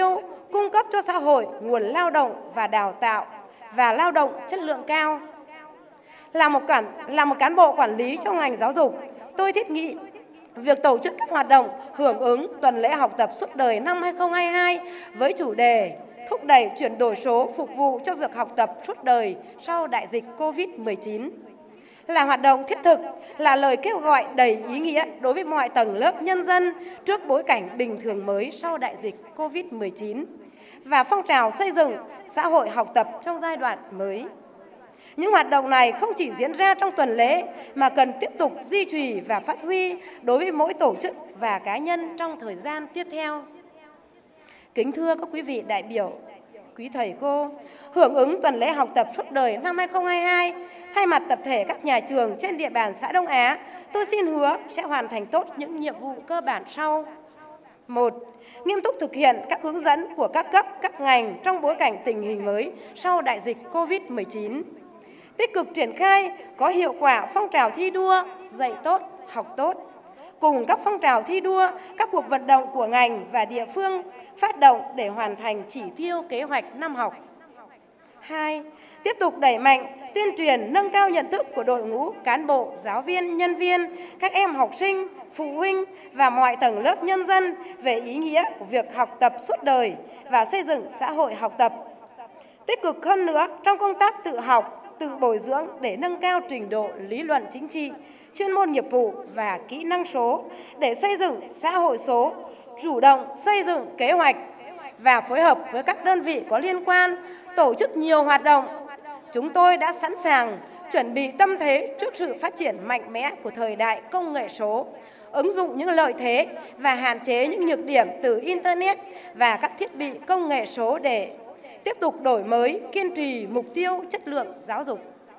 cung cấp cho xã hội nguồn lao động và đào tạo và lao động chất lượng cao. Là một cán, là một cán bộ quản lý trong ngành giáo dục, tôi thiết nghĩ việc tổ chức các hoạt động hưởng ứng tuần lễ học tập suốt đời năm hai không hai hai với chủ đề thúc đẩy chuyển đổi số phục vụ cho việc học tập suốt đời sau đại dịch Covid mười chín là hoạt động thiết thực, là lời kêu gọi đầy ý nghĩa đối với mọi tầng lớp nhân dân trước bối cảnh bình thường mới sau đại dịch Covid mười chín và phong trào xây dựng xã hội học tập trong giai đoạn mới. Những hoạt động này không chỉ diễn ra trong tuần lễ mà cần tiếp tục duy trì và phát huy đối với mỗi tổ chức và cá nhân trong thời gian tiếp theo. Kính thưa các quý vị đại biểu, quý thầy cô, hưởng ứng tuần lễ học tập suốt đời năm hai không hai hai, thay mặt tập thể các nhà trường trên địa bàn xã Đông Á, tôi xin hứa sẽ hoàn thành tốt những nhiệm vụ cơ bản sau. Một, nghiêm túc thực hiện các hướng dẫn của các cấp, các ngành trong bối cảnh tình hình mới sau đại dịch Covid mười chín. Tích cực triển khai có hiệu quả phong trào thi đua, dạy tốt, học tốt. Cùng các phong trào thi đua, các cuộc vận động của ngành và địa phương phát động để hoàn thành chỉ tiêu kế hoạch năm học. Hai, tiếp tục đẩy mạnh tuyên truyền nâng cao nhận thức của đội ngũ cán bộ, giáo viên, nhân viên, các em học sinh, phụ huynh và mọi tầng lớp nhân dân về ý nghĩa của việc học tập suốt đời và xây dựng xã hội học tập. Tích cực hơn nữa trong công tác tự học, tự bồi dưỡng để nâng cao trình độ lý luận chính trị, chuyên môn nghiệp vụ và kỹ năng số để xây dựng xã hội số, chủ động xây dựng kế hoạch và phối hợp với các đơn vị có liên quan tổ chức nhiều hoạt động. Chúng tôi đã sẵn sàng chuẩn bị tâm thế trước sự phát triển mạnh mẽ của thời đại công nghệ số, ứng dụng những lợi thế và hạn chế những nhược điểm từ Internet và các thiết bị công nghệ số để tiếp tục đổi mới, kiên trì mục tiêu chất lượng giáo dục.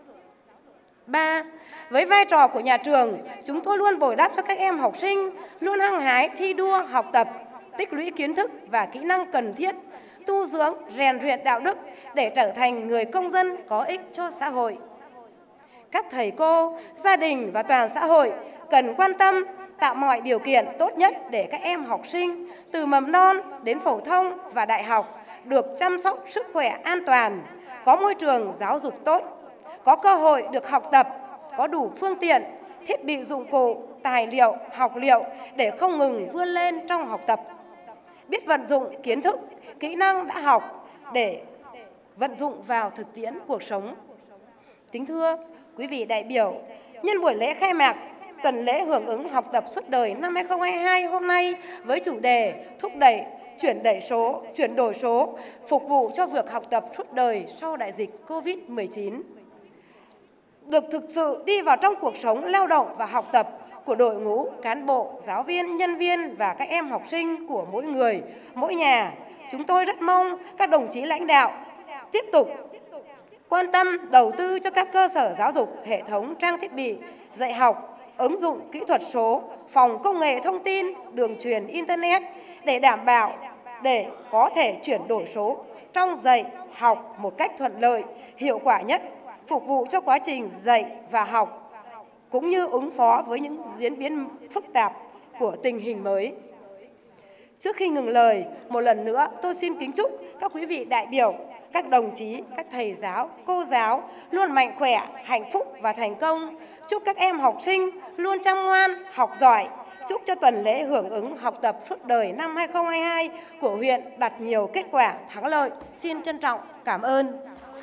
Ba, với vai trò của nhà trường, chúng tôi luôn bồi đắp cho các em học sinh, luôn hăng hái thi đua học tập, tích lũy kiến thức và kỹ năng cần thiết, tu dưỡng, rèn luyện đạo đức để trở thành người công dân có ích cho xã hội. Các thầy cô, gia đình và toàn xã hội cần quan tâm tạo mọi điều kiện tốt nhất để các em học sinh từ mầm non đến phổ thông và đại học được chăm sóc sức khỏe an toàn, có môi trường giáo dục tốt, có cơ hội được học tập, có đủ phương tiện, thiết bị dụng cụ, tài liệu, học liệu để không ngừng vươn lên trong học tập. Biết vận dụng kiến thức, kỹ năng đã học để vận dụng vào thực tiễn cuộc sống. Kính thưa quý vị đại biểu, nhân buổi lễ khai mạc tuần lễ hưởng ứng học tập suốt đời năm hai không hai hai hôm nay với chủ đề thúc đẩy chuyển đẩy số, chuyển đổi số phục vụ cho việc học tập suốt đời sau đại dịch Covid mười chín được thực sự đi vào trong cuộc sống lao động và học tập của đội ngũ cán bộ, giáo viên, nhân viên và các em học sinh của mỗi người, mỗi nhà. Chúng tôi rất mong các đồng chí lãnh đạo tiếp tục quan tâm đầu tư cho các cơ sở giáo dục, hệ thống trang thiết bị dạy học, ứng dụng kỹ thuật số, phòng công nghệ thông tin, đường truyền Internet để đảm bảo để có thể chuyển đổi số trong dạy, học một cách thuận lợi, hiệu quả nhất, phục vụ cho quá trình dạy và học, cũng như ứng phó với những diễn biến phức tạp của tình hình mới. Trước khi ngừng lời, một lần nữa tôi xin kính chúc các quý vị đại biểu, các đồng chí, các thầy giáo, cô giáo luôn mạnh khỏe, hạnh phúc và thành công. Chúc các em học sinh luôn chăm ngoan, học giỏi. Chúc cho tuần lễ hưởng ứng học tập suốt đời năm hai không hai hai của huyện đạt nhiều kết quả thắng lợi. Xin trân trọng cảm ơn.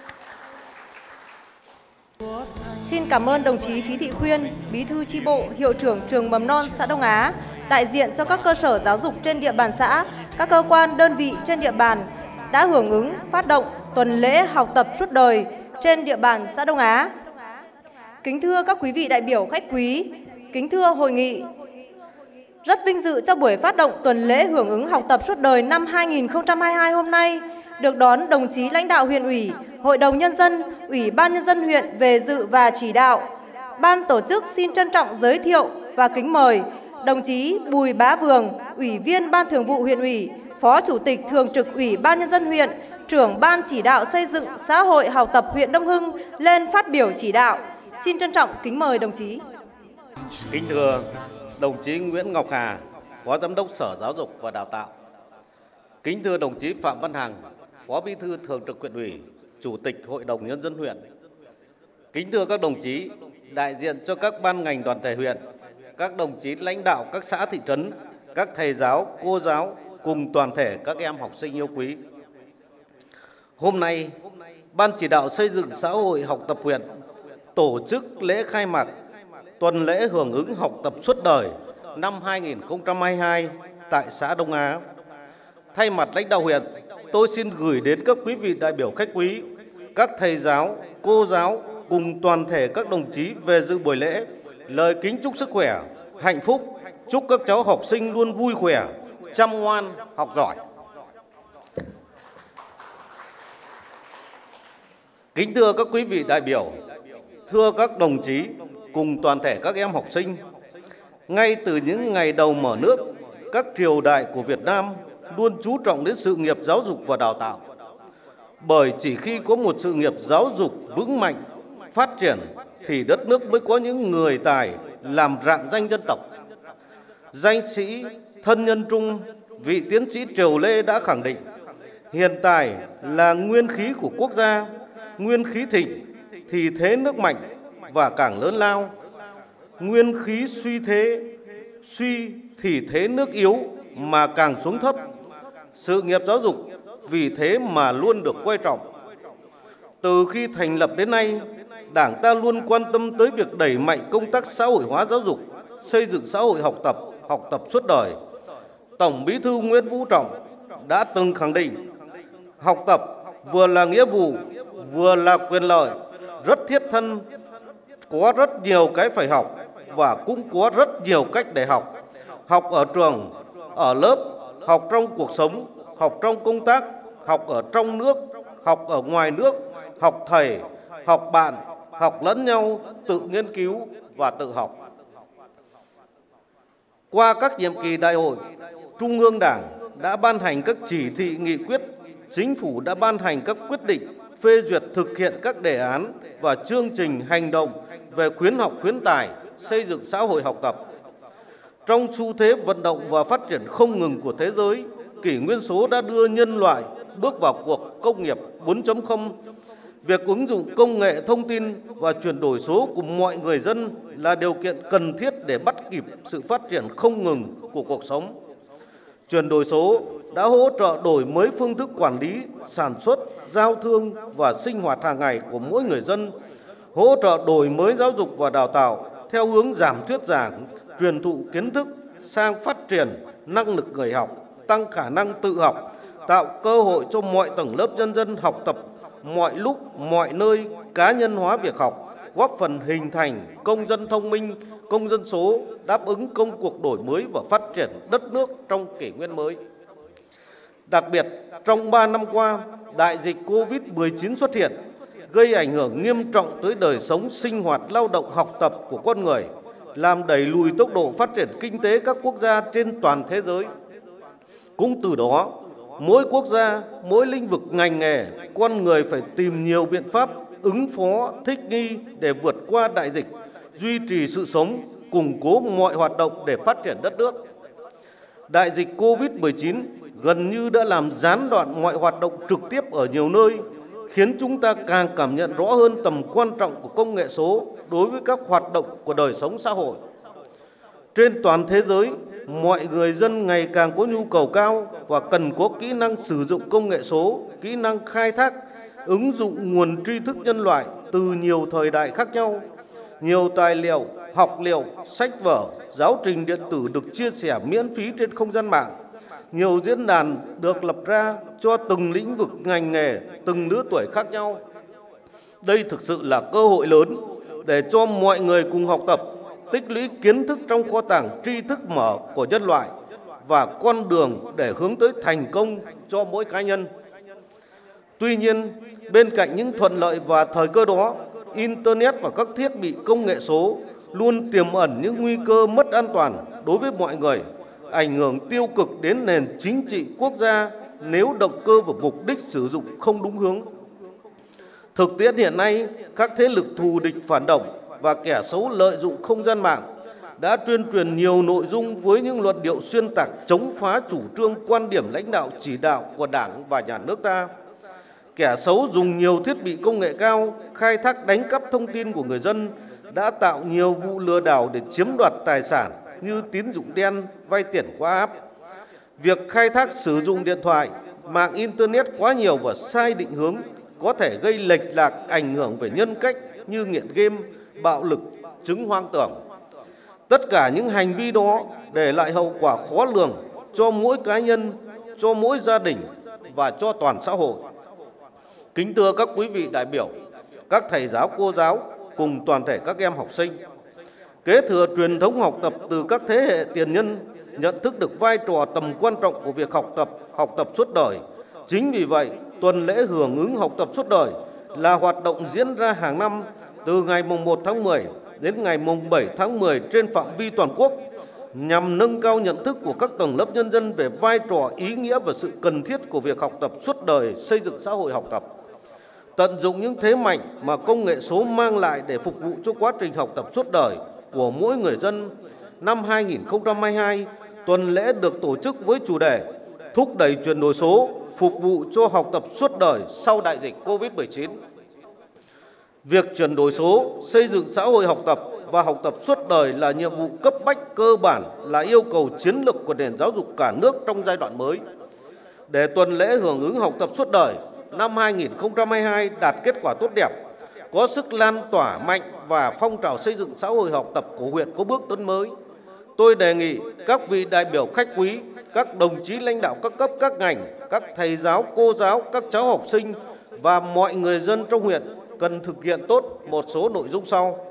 Xin cảm ơn đồng chí Phí Thị Khuyên, Bí thư chi bộ, hiệu trưởng trường mầm non xã Đông Á, đại diện cho các cơ sở giáo dục trên địa bàn xã, các cơ quan đơn vị trên địa bàn đã hưởng ứng phát động tuần lễ học tập suốt đời trên địa bàn xã Đông Á. Kính thưa các quý vị đại biểu khách quý, kính thưa hội nghị, rất vinh dự cho buổi phát động tuần lễ hưởng ứng học tập suốt đời năm hai nghìn không trăm hai mươi hai hôm nay được đón đồng chí lãnh đạo huyện ủy, Hội đồng Nhân dân, Ủy ban Nhân dân huyện về dự và chỉ đạo. Ban tổ chức xin trân trọng giới thiệu và kính mời đồng chí Bùi Bá Vường, Ủy viên Ban Thường vụ huyện ủy, Phó Chủ tịch Thường trực Ủy ban Nhân dân huyện, trưởng Ban chỉ đạo xây dựng xã hội học tập huyện Đông Hưng lên phát biểu chỉ đạo. Xin trân trọng kính mời đồng chí. Kính thưa đồng chí Nguyễn Ngọc Hà, Phó Giám đốc Sở Giáo dục và Đào tạo. Kính thưa đồng chí Phạm Văn Hằng, Phó Bí thư Thường trực Huyện ủy, Chủ tịch Hội đồng Nhân dân huyện. Kính thưa các đồng chí, đại diện cho các ban ngành đoàn thể huyện, các đồng chí lãnh đạo các xã thị trấn, các thầy giáo, cô giáo cùng toàn thể các em học sinh yêu quý. Hôm nay, Ban chỉ đạo xây dựng xã hội học tập huyện tổ chức lễ khai mạc tuần lễ hưởng ứng học tập suốt đời năm hai nghìn không trăm hai mươi hai tại xã Đông Á. Thay mặt lãnh đạo huyện, tôi xin gửi đến các quý vị đại biểu khách quý, các thầy giáo, cô giáo cùng toàn thể các đồng chí về dự buổi lễ lời kính chúc sức khỏe, hạnh phúc, chúc các cháu học sinh luôn vui khỏe, chăm ngoan, học giỏi. Kính thưa các quý vị đại biểu, thưa các đồng chí cùng toàn thể các em học sinh, ngay từ những ngày đầu mở nước, các triều đại của Việt Nam luôn chú trọng đến sự nghiệp giáo dục và đào tạo. Bởi chỉ khi có một sự nghiệp giáo dục vững mạnh, phát triển thì đất nước mới có những người tài làm rạng danh dân tộc. Danh sĩ Thân Nhân Trung, vị tiến sĩ Triều Lê đã khẳng định, hiện tài là nguyên khí của quốc gia, nguyên khí thịnh thì thế nước mạnh và càng lớn lao. Nguyên khí suy thế, suy thì thế nước yếu mà càng xuống thấp. Sự nghiệp giáo dục vì thế mà luôn được coi trọng. Từ khi thành lập đến nay, Đảng ta luôn quan tâm tới việc đẩy mạnh công tác xã hội hóa giáo dục, xây dựng xã hội học tập, học tập suốt đời. Tổng Bí thư Nguyễn Phú Trọng đã từng khẳng định, học tập vừa là nghĩa vụ, vừa là quyền lợi, rất thiết thân, có rất nhiều cái phải học và cũng có rất nhiều cách để học. Học ở trường, ở lớp, học trong cuộc sống, học trong công tác, học ở trong nước, học ở ngoài nước, học thầy, học bạn, học lẫn nhau, tự nghiên cứu và tự học. Qua các nhiệm kỳ đại hội, Trung ương Đảng đã ban hành các chỉ thị nghị quyết, Chính phủ đã ban hành các quyết định phê duyệt thực hiện các đề án và chương trình hành động về khuyến học khuyến tài, xây dựng xã hội học tập. Trong xu thế vận động và phát triển không ngừng của thế giới, kỷ nguyên số đã đưa nhân loại bước vào cuộc công nghiệp bốn chấm không. Việc ứng dụng công nghệ thông tin và chuyển đổi số của mọi người dân là điều kiện cần thiết để bắt kịp sự phát triển không ngừng của cuộc sống. Chuyển đổi số đã hỗ trợ đổi mới phương thức quản lý, sản xuất, giao thương và sinh hoạt hàng ngày của mỗi người dân, hỗ trợ đổi mới giáo dục và đào tạo theo hướng giảm thuyết giảng, truyền thụ kiến thức sang phát triển năng lực người học, tăng khả năng tự học, tạo cơ hội cho mọi tầng lớp nhân dân học tập mọi lúc, mọi nơi, cá nhân hóa việc học, góp phần hình thành công dân thông minh, công dân số, đáp ứng công cuộc đổi mới và phát triển đất nước trong kỷ nguyên mới. Đặc biệt, trong ba năm qua, đại dịch Covid mười chín xuất hiện, gây ảnh hưởng nghiêm trọng tới đời sống sinh hoạt, lao động, học tập của con người, làm đẩy lùi tốc độ phát triển kinh tế các quốc gia trên toàn thế giới. Cũng từ đó, mỗi quốc gia, mỗi lĩnh vực ngành nghề, con người phải tìm nhiều biện pháp ứng phó, thích nghi để vượt qua đại dịch, duy trì sự sống, củng cố mọi hoạt động để phát triển đất nước. Đại dịch Covid mười chín gần như đã làm gián đoạn mọi hoạt động trực tiếp ở nhiều nơi, khiến chúng ta càng cảm nhận rõ hơn tầm quan trọng của công nghệ số đối với các hoạt động của đời sống xã hội. Trên toàn thế giới, mọi người dân ngày càng có nhu cầu cao và cần có kỹ năng sử dụng công nghệ số, kỹ năng khai thác, ứng dụng nguồn tri thức nhân loại từ nhiều thời đại khác nhau. Nhiều tài liệu, học liệu, sách vở, giáo trình điện tử được chia sẻ miễn phí trên không gian mạng. Nhiều diễn đàn được lập ra cho từng lĩnh vực ngành nghề, từng lứa tuổi khác nhau. Đây thực sự là cơ hội lớn để cho mọi người cùng học tập, tích lũy kiến thức trong kho tàng tri thức mở của nhân loại và con đường để hướng tới thành công cho mỗi cá nhân. Tuy nhiên, bên cạnh những thuận lợi và thời cơ đó, Internet và các thiết bị công nghệ số luôn tiềm ẩn những nguy cơ mất an toàn đối với mọi người, ảnh hưởng tiêu cực đến nền chính trị quốc gia nếu động cơ và mục đích sử dụng không đúng hướng. Thực tiễn hiện nay, các thế lực thù địch phản động và kẻ xấu lợi dụng không gian mạng đã tuyên truyền nhiều nội dung với những luận điệu xuyên tạc chống phá chủ trương quan điểm lãnh đạo chỉ đạo của Đảng và Nhà nước ta. Kẻ xấu dùng nhiều thiết bị công nghệ cao khai thác đánh cắp thông tin của người dân, đã tạo nhiều vụ lừa đảo để chiếm đoạt tài sản như tín dụng đen, vay tiền qua app. Việc khai thác sử dụng điện thoại, mạng Internet quá nhiều và sai định hướng có thể gây lệch lạc, ảnh hưởng về nhân cách như nghiện game, bạo lực, chứng hoang tưởng. Tất cả những hành vi đó để lại hậu quả khó lường cho mỗi cá nhân, cho mỗi gia đình và cho toàn xã hội. Kính thưa các quý vị đại biểu, các thầy giáo, cô giáo cùng toàn thể các em học sinh, kế thừa truyền thống học tập từ các thế hệ tiền nhân, nhận thức được vai trò tầm quan trọng của việc học tập, học tập suốt đời. Chính vì vậy, tuần lễ hưởng ứng học tập suốt đời là hoạt động diễn ra hàng năm từ ngày mùng một tháng mười đến ngày mùng bảy tháng mười trên phạm vi toàn quốc, nhằm nâng cao nhận thức của các tầng lớp nhân dân về vai trò, ý nghĩa và sự cần thiết của việc học tập suốt đời, xây dựng xã hội học tập. Tận dụng những thế mạnh mà công nghệ số mang lại để phục vụ cho quá trình học tập suốt đời của mỗi người dân, năm hai nghìn không trăm hai mươi hai, tuần lễ được tổ chức với chủ đề thúc đẩy chuyển đổi số, phục vụ cho học tập suốt đời sau đại dịch Covid mười chín. Việc chuyển đổi số, xây dựng xã hội học tập và học tập suốt đời là nhiệm vụ cấp bách, cơ bản, là yêu cầu chiến lược của nền giáo dục cả nước trong giai đoạn mới. Để tuần lễ hưởng ứng học tập suốt đời năm hai nghìn không trăm hai mươi hai đạt kết quả tốt đẹp, có sức lan tỏa mạnh và phong trào xây dựng xã hội học tập của huyện có bước tiến mới, tôi đề nghị các vị đại biểu khách quý, các đồng chí lãnh đạo các cấp các ngành, các thầy giáo, cô giáo, các cháu học sinh và mọi người dân trong huyện cần thực hiện tốt một số nội dung sau.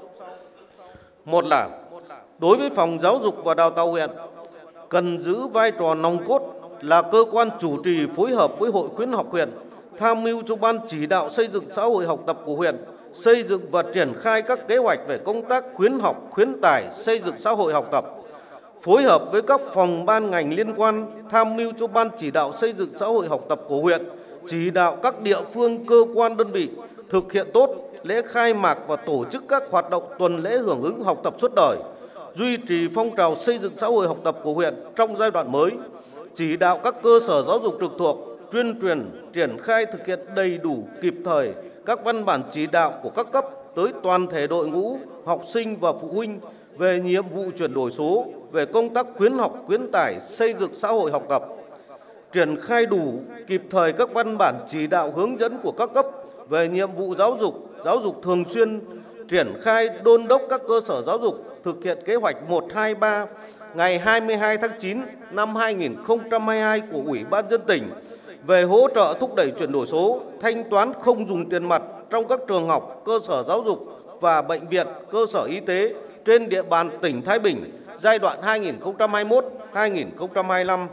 Một là đối với phòng giáo dục và đào tạo huyện, cần giữ vai trò nòng cốt là cơ quan chủ trì phối hợp với Hội khuyến học huyện, tham mưu cho ban chỉ đạo xây dựng xã hội học tập của huyện, xây dựng và triển khai các kế hoạch về công tác khuyến học, khuyến tài, xây dựng xã hội học tập. Phối hợp với các phòng ban ngành liên quan, tham mưu cho ban chỉ đạo xây dựng xã hội học tập của huyện, chỉ đạo các địa phương, cơ quan, đơn vị thực hiện tốt lễ khai mạc và tổ chức các hoạt động tuần lễ hưởng ứng học tập suốt đời, duy trì phong trào xây dựng xã hội học tập của huyện trong giai đoạn mới, chỉ đạo các cơ sở giáo dục trực thuộc tuyên truyền, triển khai thực hiện đầy đủ, kịp thời các văn bản chỉ đạo của các cấp tới toàn thể đội ngũ, học sinh và phụ huynh về nhiệm vụ chuyển đổi số, về công tác khuyến học, khuyến tài, xây dựng xã hội học tập, triển khai đủ, kịp thời các văn bản chỉ đạo hướng dẫn của các cấp về nhiệm vụ giáo dục, giáo dục thường xuyên, triển khai đôn đốc các cơ sở giáo dục thực hiện kế hoạch một hai ba ngày hai mươi hai tháng chín năm hai nghìn không trăm hai mươi hai của Ủy ban nhân dân tỉnh về hỗ trợ thúc đẩy chuyển đổi số, thanh toán không dùng tiền mặt trong các trường học, cơ sở giáo dục và bệnh viện, cơ sở y tế trên địa bàn tỉnh Thái Bình giai đoạn hai nghìn không trăm hai mươi mốt đến hai nghìn không trăm hai mươi lăm.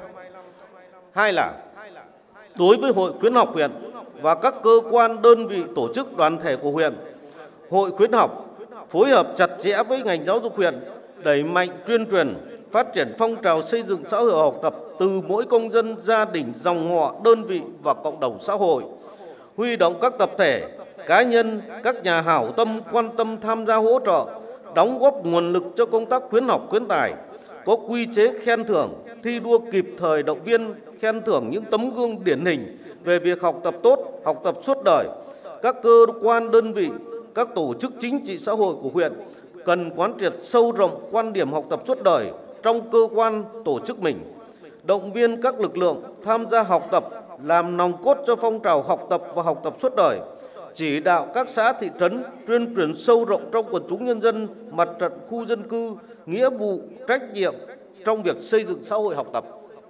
Hai là đối với Hội khuyến học huyện và các cơ quan, đơn vị, tổ chức, đoàn thể của huyện, Hội khuyến học phối hợp chặt chẽ với ngành giáo dục huyện, đẩy mạnh tuyên truyền, phát triển phong trào xây dựng xã hội học tập từ mỗi công dân, gia đình, dòng họ, đơn vị và cộng đồng xã hội, huy động các tập thể, cá nhân, các nhà hảo tâm quan tâm tham gia hỗ trợ, đóng góp nguồn lực cho công tác khuyến học, khuyến tài, có quy chế khen thưởng, thi đua kịp thời động viên, khen thưởng những tấm gương điển hình về việc học tập tốt, học tập suốt đời. Các cơ quan, đơn vị, các tổ chức chính trị xã hội của huyện cần quán triệt sâu rộng quan điểm học tập suốt đời trong cơ quan, tổ chức mình, động viên các lực lượng tham gia học tập, làm nòng cốt cho phong trào học tập và học tập suốt đời, chỉ đạo các xã thị trấn tuyên truyền sâu rộng trong quần chúng nhân dân, mặt trận khu dân cư, nghĩa vụ, trách nhiệm trong việc xây dựng xã hội học tập.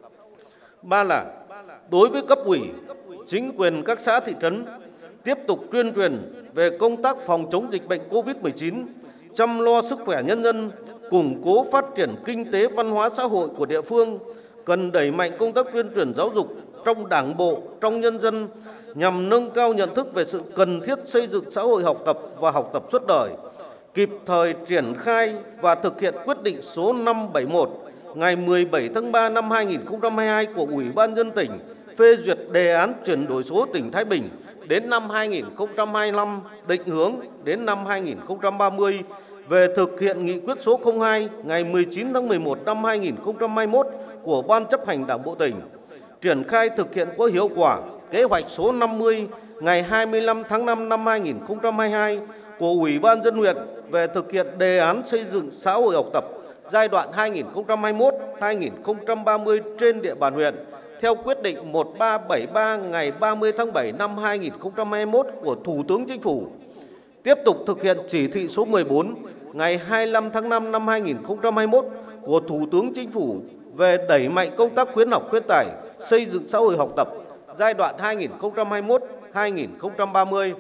Ba là đối với cấp ủy, chính quyền các xã thị trấn tiếp tục tuyên truyền về công tác phòng chống dịch bệnh Covid mười chín, chăm lo sức khỏe nhân dân, củng cố phát triển kinh tế văn hóa xã hội của địa phương, cần đẩy mạnh công tác tuyên truyền giáo dục trong Đảng bộ, trong nhân dân nhằm nâng cao nhận thức về sự cần thiết xây dựng xã hội học tập và học tập suốt đời, kịp thời triển khai và thực hiện quyết định số năm trăm bảy mươi mốt ngày mười bảy tháng ba năm hai nghìn không trăm hai mươi hai của Ủy ban nhân dân tỉnh phê duyệt đề án chuyển đổi số tỉnh Thái Bình đến năm hai nghìn không trăm hai mươi lăm, định hướng đến năm hai nghìn không trăm ba mươi về thực hiện nghị quyết số không hai ngày mười chín tháng mười một năm hai nghìn không trăm hai mươi mốt của Ban chấp hành Đảng bộ tỉnh, triển khai thực hiện có hiệu quả kế hoạch số năm mươi ngày hai mươi lăm tháng năm năm hai nghìn không trăm hai mươi hai của Ủy ban dân huyện về thực hiện đề án xây dựng xã hội học tập giai đoạn hai nghìn không trăm hai mươi mốt đến hai nghìn không trăm ba mươi trên địa bàn huyện theo quyết định một nghìn ba trăm bảy mươi ba ngày ba mươi tháng bảy năm hai nghìn không trăm hai mươi mốt của Thủ tướng Chính phủ. Tiếp tục thực hiện chỉ thị số mười bốn ngày hai mươi lăm tháng năm năm hai nghìn không trăm hai mươi mốt của Thủ tướng Chính phủ về đẩy mạnh công tác khuyến học khuyến tài, xây dựng xã hội học tập giai đoạn hai nghìn không trăm hai mươi mốt đến hai nghìn không trăm ba mươi.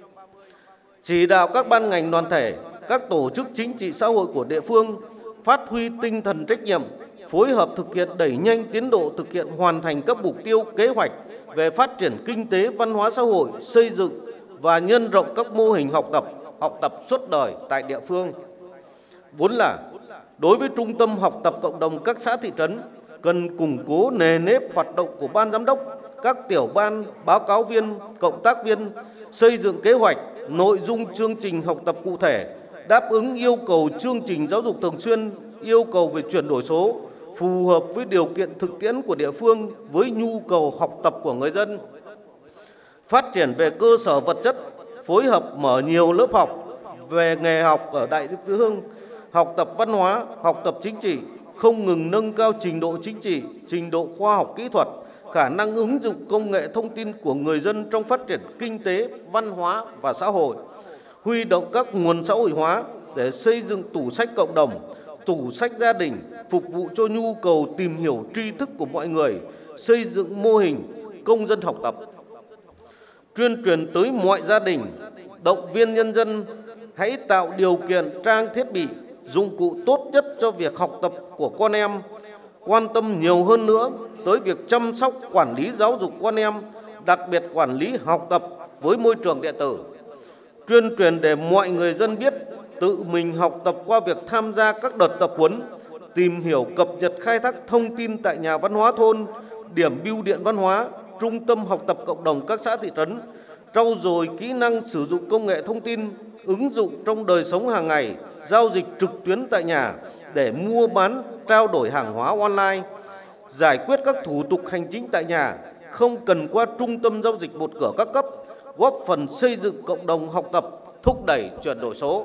Chỉ đạo các ban ngành đoàn thể, các tổ chức chính trị xã hội của địa phương phát huy tinh thần trách nhiệm, phối hợp thực hiện đẩy nhanh tiến độ thực hiện hoàn thành các mục tiêu kế hoạch về phát triển kinh tế, văn hóa xã hội, xây dựng và nhân rộng các mô hình học tập, học tập suốt đời tại địa phương. Bốn là đối với trung tâm học tập cộng đồng các xã thị trấn, cần củng cố nề nếp hoạt động của ban giám đốc, các tiểu ban, báo cáo viên, cộng tác viên, xây dựng kế hoạch, nội dung chương trình học tập cụ thể, đáp ứng yêu cầu chương trình giáo dục thường xuyên, yêu cầu về chuyển đổi số, phù hợp với điều kiện thực tiễn của địa phương với nhu cầu học tập của người dân. Phát triển về cơ sở vật chất, phối hợp mở nhiều lớp học về nghề học ở đại địa phương, học tập văn hóa, học tập chính trị, không ngừng nâng cao trình độ chính trị, trình độ khoa học kỹ thuật, khả năng ứng dụng công nghệ thông tin của người dân trong phát triển kinh tế, văn hóa và xã hội, huy động các nguồn xã hội hóa để xây dựng tủ sách cộng đồng, tủ sách gia đình, phục vụ cho nhu cầu tìm hiểu tri thức của mọi người, xây dựng mô hình công dân học tập. Tuyên truyền tới mọi gia đình, động viên nhân dân hãy tạo điều kiện trang thiết bị, dụng cụ tốt nhất cho việc học tập của con em, quan tâm nhiều hơn nữa tới việc chăm sóc quản lý giáo dục con em, đặc biệt quản lý học tập với môi trường điện tử. Tuyên truyền để mọi người dân biết tự mình học tập qua việc tham gia các đợt tập huấn, tìm hiểu cập nhật khai thác thông tin tại nhà văn hóa thôn, điểm bưu điện văn hóa, trung tâm học tập cộng đồng các xã thị trấn, trau dồi kỹ năng sử dụng công nghệ thông tin, ứng dụng trong đời sống hàng ngày, giao dịch trực tuyến tại nhà để mua bán, trao đổi hàng hóa online, giải quyết các thủ tục hành chính tại nhà, không cần qua trung tâm giao dịch một cửa các cấp, góp phần xây dựng cộng đồng học tập, thúc đẩy chuyển đổi số.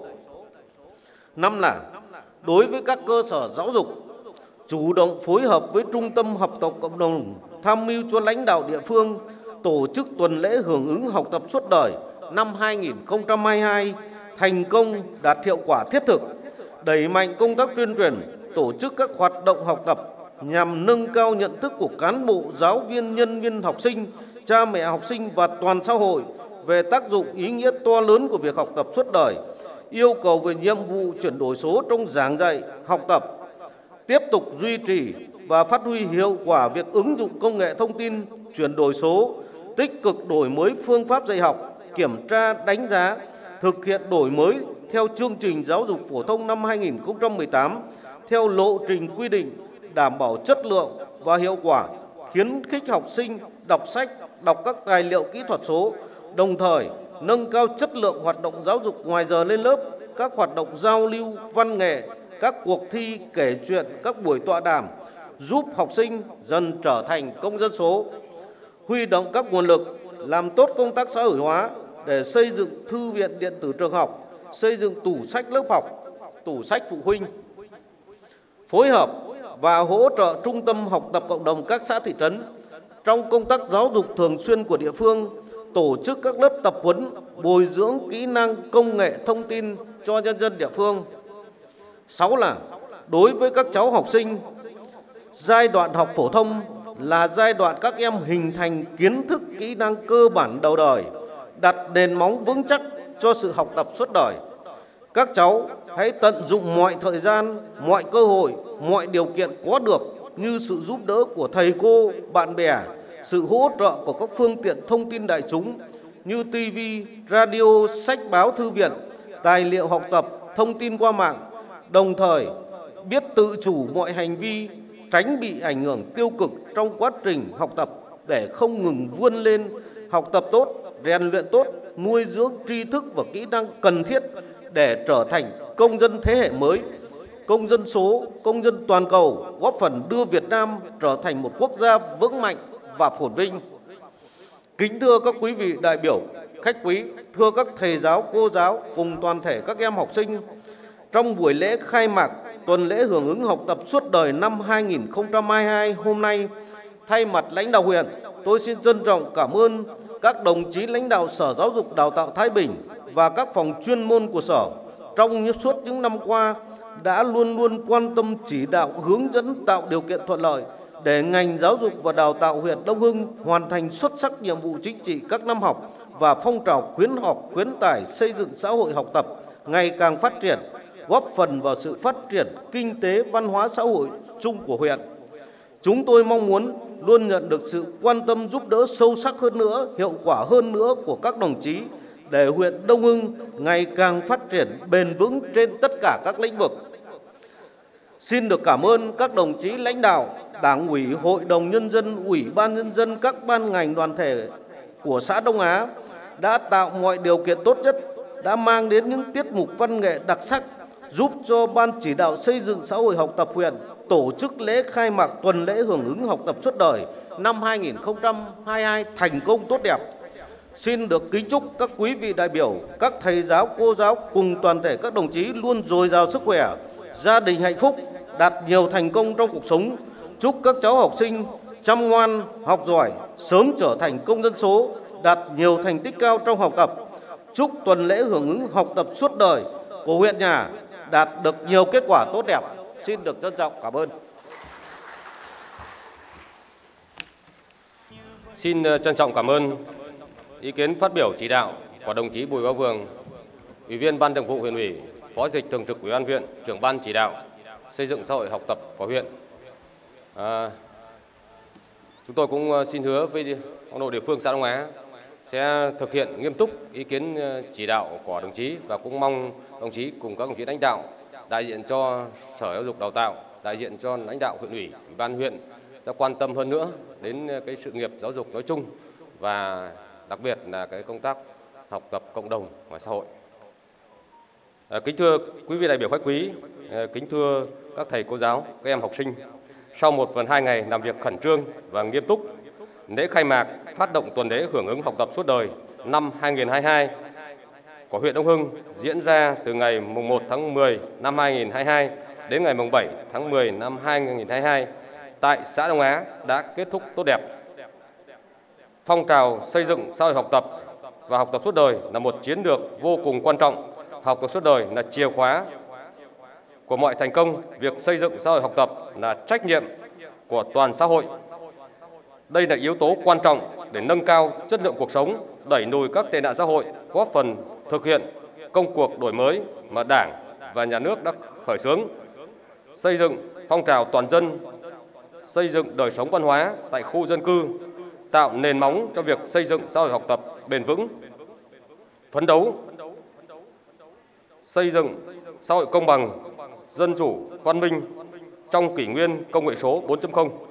Năm là đối với các cơ sở giáo dục, chủ động phối hợp với trung tâm học tập cộng đồng, tham mưu cho lãnh đạo địa phương tổ chức tuần lễ hưởng ứng học tập suốt đời năm hai nghìn không trăm hai mươi hai thành công, đạt hiệu quả thiết thực, đẩy mạnh công tác tuyên truyền, tổ chức các hoạt động học tập nhằm nâng cao nhận thức của cán bộ, giáo viên, nhân viên học sinh, cha mẹ học sinh và toàn xã hội về tác dụng ý nghĩa to lớn của việc học tập suốt đời, yêu cầu về nhiệm vụ chuyển đổi số trong giảng dạy, học tập, tiếp tục duy trì và phát huy hiệu quả việc ứng dụng công nghệ thông tin, chuyển đổi số, tích cực đổi mới phương pháp dạy học, kiểm tra, đánh giá, thực hiện đổi mới theo chương trình giáo dục phổ thông năm hai nghìn không trăm mười tám theo lộ trình quy định, đảm bảo chất lượng và hiệu quả, khuyến khích học sinh đọc sách, đọc các tài liệu kỹ thuật số, đồng thời nâng cao chất lượng hoạt động giáo dục ngoài giờ lên lớp, các hoạt động giao lưu, văn nghệ, các cuộc thi, kể chuyện, các buổi tọa đàm, giúp học sinh dần trở thành công dân số. Huy động các nguồn lực, làm tốt công tác xã hội hóa để xây dựng thư viện điện tử trường học, xây dựng tủ sách lớp học, tủ sách phụ huynh. Phối hợp và hỗ trợ trung tâm học tập cộng đồng các xã thị trấn trong công tác giáo dục thường xuyên của địa phương, tổ chức các lớp tập huấn, bồi dưỡng kỹ năng công nghệ thông tin cho nhân dân địa phương. Sáu là đối với các cháu học sinh, giai đoạn học phổ thông là giai đoạn các em hình thành kiến thức, kỹ năng cơ bản đầu đời, đặt nền móng vững chắc cho sự học tập suốt đời. Các cháu hãy tận dụng mọi thời gian, mọi cơ hội, mọi điều kiện có được như sự giúp đỡ của thầy cô, bạn bè, sự hỗ trợ của các phương tiện thông tin đại chúng như ti vi, radio, sách báo, thư viện, tài liệu học tập, thông tin qua mạng, đồng thời biết tự chủ mọi hành vi, tránh bị ảnh hưởng tiêu cực trong quá trình học tập để không ngừng vươn lên, học tập tốt, rèn luyện tốt, nuôi dưỡng tri thức và kỹ năng cần thiết để trở thành công dân thế hệ mới, công dân số, công dân toàn cầu, góp phần đưa Việt Nam trở thành một quốc gia vững mạnh và phồn vinh. Kính thưa các quý vị đại biểu, khách quý, thưa các thầy giáo, cô giáo cùng toàn thể các em học sinh, trong buổi lễ khai mạc tuần lễ hưởng ứng học tập suốt đời năm hai nghìn không trăm hai mươi hai hôm nay, thay mặt lãnh đạo huyện, tôi xin trân trọng cảm ơn các đồng chí lãnh đạo Sở Giáo dục Đào tạo Thái Bình và các phòng chuyên môn của Sở trong suốt những năm qua đã luôn luôn quan tâm chỉ đạo, hướng dẫn, tạo điều kiện thuận lợi để ngành giáo dục và đào tạo huyện Đông Hưng hoàn thành xuất sắc nhiệm vụ chính trị các năm học và phong trào khuyến học, khuyến tài xây dựng xã hội học tập ngày càng phát triển, góp phần vào sự phát triển kinh tế, văn hóa xã hội chung của huyện. Chúng tôi mong muốn luôn nhận được sự quan tâm giúp đỡ sâu sắc hơn nữa, hiệu quả hơn nữa của các đồng chí để huyện Đông Hưng ngày càng phát triển bền vững trên tất cả các lĩnh vực. Xin được cảm ơn các đồng chí lãnh đạo, Đảng ủy, Hội đồng Nhân dân, Ủy ban Nhân dân, các ban ngành đoàn thể của xã Đông Á đã tạo mọi điều kiện tốt nhất, đã mang đến những tiết mục văn nghệ đặc sắc, giúp cho Ban chỉ đạo xây dựng xã hội học tập huyện tổ chức lễ khai mạc tuần lễ hưởng ứng học tập suốt đời năm hai nghìn không trăm hai mươi hai thành công tốt đẹp. Xin được kính chúc các quý vị đại biểu, các thầy giáo, cô giáo cùng toàn thể các đồng chí luôn dồi dào sức khỏe, gia đình hạnh phúc, đạt nhiều thành công trong cuộc sống. Chúc các cháu học sinh chăm ngoan, học giỏi, sớm trở thành công dân số, đạt nhiều thành tích cao trong học tập. Chúc tuần lễ hưởng ứng học tập suốt đời của huyện nhà đạt được nhiều kết quả tốt đẹp. Xin được trân trọng cảm ơn. Xin trân trọng cảm ơn ý kiến phát biểu chỉ đạo của đồng chí Bùi Bá Vường, Ủy viên Ban Thường vụ huyện ủy, Phó Chủ tịch Thường trực Ủy ban huyện, Trưởng Ban chỉ đạo xây dựng xã hội học tập của huyện. À, chúng tôi cũng xin hứa với ông nội địa phương xã Đông Á sẽ thực hiện nghiêm túc ý kiến chỉ đạo của đồng chí và cũng mong đồng chí cùng các đồng chí lãnh đạo đại diện cho Sở Giáo dục Đào tạo, đại diện cho lãnh đạo huyện ủy, Ủy ban huyện sẽ quan tâm hơn nữa đến cái sự nghiệp giáo dục nói chung và đặc biệt là cái công tác học tập cộng đồng và xã hội. À, kính thưa quý vị đại biểu khách quý, à, kính thưa các thầy cô giáo, các em học sinh, sau một phần hai ngày làm việc khẩn trương và nghiêm túc, lễ khai mạc phát động tuần lễ hưởng ứng học tập suốt đời năm hai nghìn không trăm hai mươi hai của huyện Đông Hưng diễn ra từ ngày mùng một tháng mười năm hai nghìn không trăm hai mươi hai đến ngày mùng bảy tháng mười năm hai nghìn không trăm hai mươi hai tại xã Đông Á đã kết thúc tốt đẹp. Phong trào xây dựng xã hội học tập và học tập suốt đời là một chiến lược vô cùng quan trọng. Học tập suốt đời là chìa khóa của mọi thành công. Việc xây dựng xã hội học tập là trách nhiệm của toàn xã hội. Đây là yếu tố quan trọng để nâng cao chất lượng cuộc sống, đẩy lùi các tệ nạn xã hội, góp phần thực hiện công cuộc đổi mới mà Đảng và Nhà nước đã khởi xướng, xây dựng phong trào toàn dân, xây dựng đời sống văn hóa tại khu dân cư, tạo nền móng cho việc xây dựng xã hội học tập bền vững, phấn đấu xây dựng xã hội công bằng, dân chủ, văn minh trong kỷ nguyên công nghệ số bốn chấm không.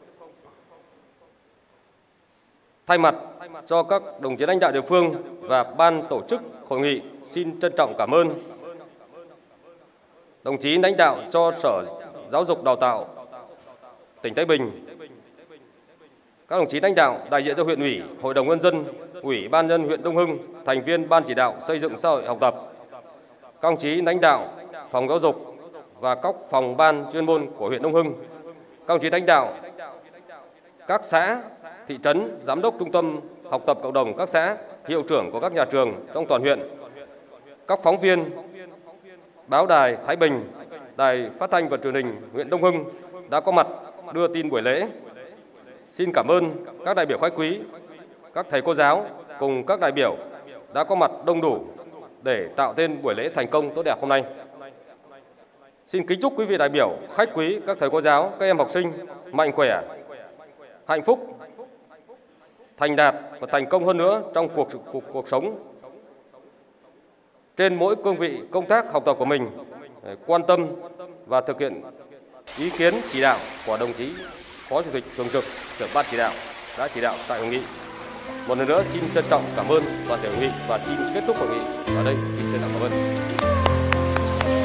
Thay mặt cho các đồng chí lãnh đạo địa phương và ban tổ chức hội nghị, xin trân trọng cảm ơn đồng chí lãnh đạo cho Sở Giáo dục Đào tạo tỉnh Thái Bình, các đồng chí lãnh đạo đại diện cho huyện ủy, Hội đồng Nhân dân, Ủy ban nhân dân huyện Đông Hưng, thành viên Ban chỉ đạo xây dựng xã hội học tập, các đồng chí lãnh đạo phòng giáo dục và các phòng ban chuyên môn của huyện Đông Hưng, các đồng chí lãnh đạo các xã, thị trấn, giám đốc trung tâm học tập cộng đồng các xã, hiệu trưởng của các nhà trường trong toàn huyện, các phóng viên báo đài Thái Bình, đài phát thanh và truyền hình huyện Đông Hưng đã có mặt đưa tin buổi lễ. Xin cảm ơn các đại biểu khách quý, các thầy cô giáo cùng các đại biểu đã có mặt đông đủ để tạo nên buổi lễ thành công tốt đẹp hôm nay. Xin kính chúc quý vị đại biểu, khách quý, các thầy cô giáo, các em học sinh mạnh khỏe, hạnh phúc, thành đạt và thành công hơn nữa trong cuộc, cuộc, cuộc sống trên mỗi cương vị công tác học tập của mình, quan tâm và thực hiện ý kiến chỉ đạo của đồng chí Phó Chủ tịch Thường trực, Trưởng Ban chỉ đạo đã chỉ đạo tại hội nghị. Một lần nữa xin trân trọng cảm ơn toàn thể hội nghị và xin kết thúc hội nghị ở đây. Xin trân trọng cảm ơn.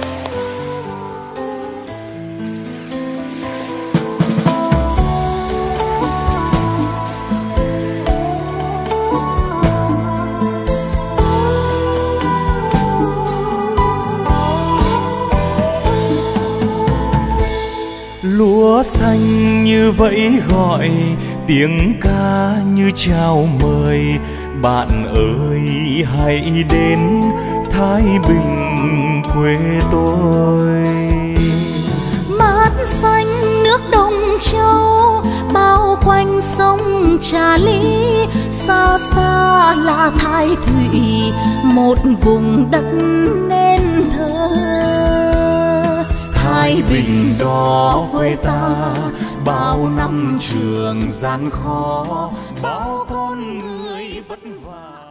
vẫy gọi, tiếng ca như chào mời. Bạn ơi hãy đến Thái Bình quê tôi. Mát xanh nước Đông Châu, bao quanh sông Trà Lý. Xa xa là Thái Thụy, một vùng đất nên thơ. Thái Bình đó quê ta, bao năm trường gian khó, bao con người vất vả.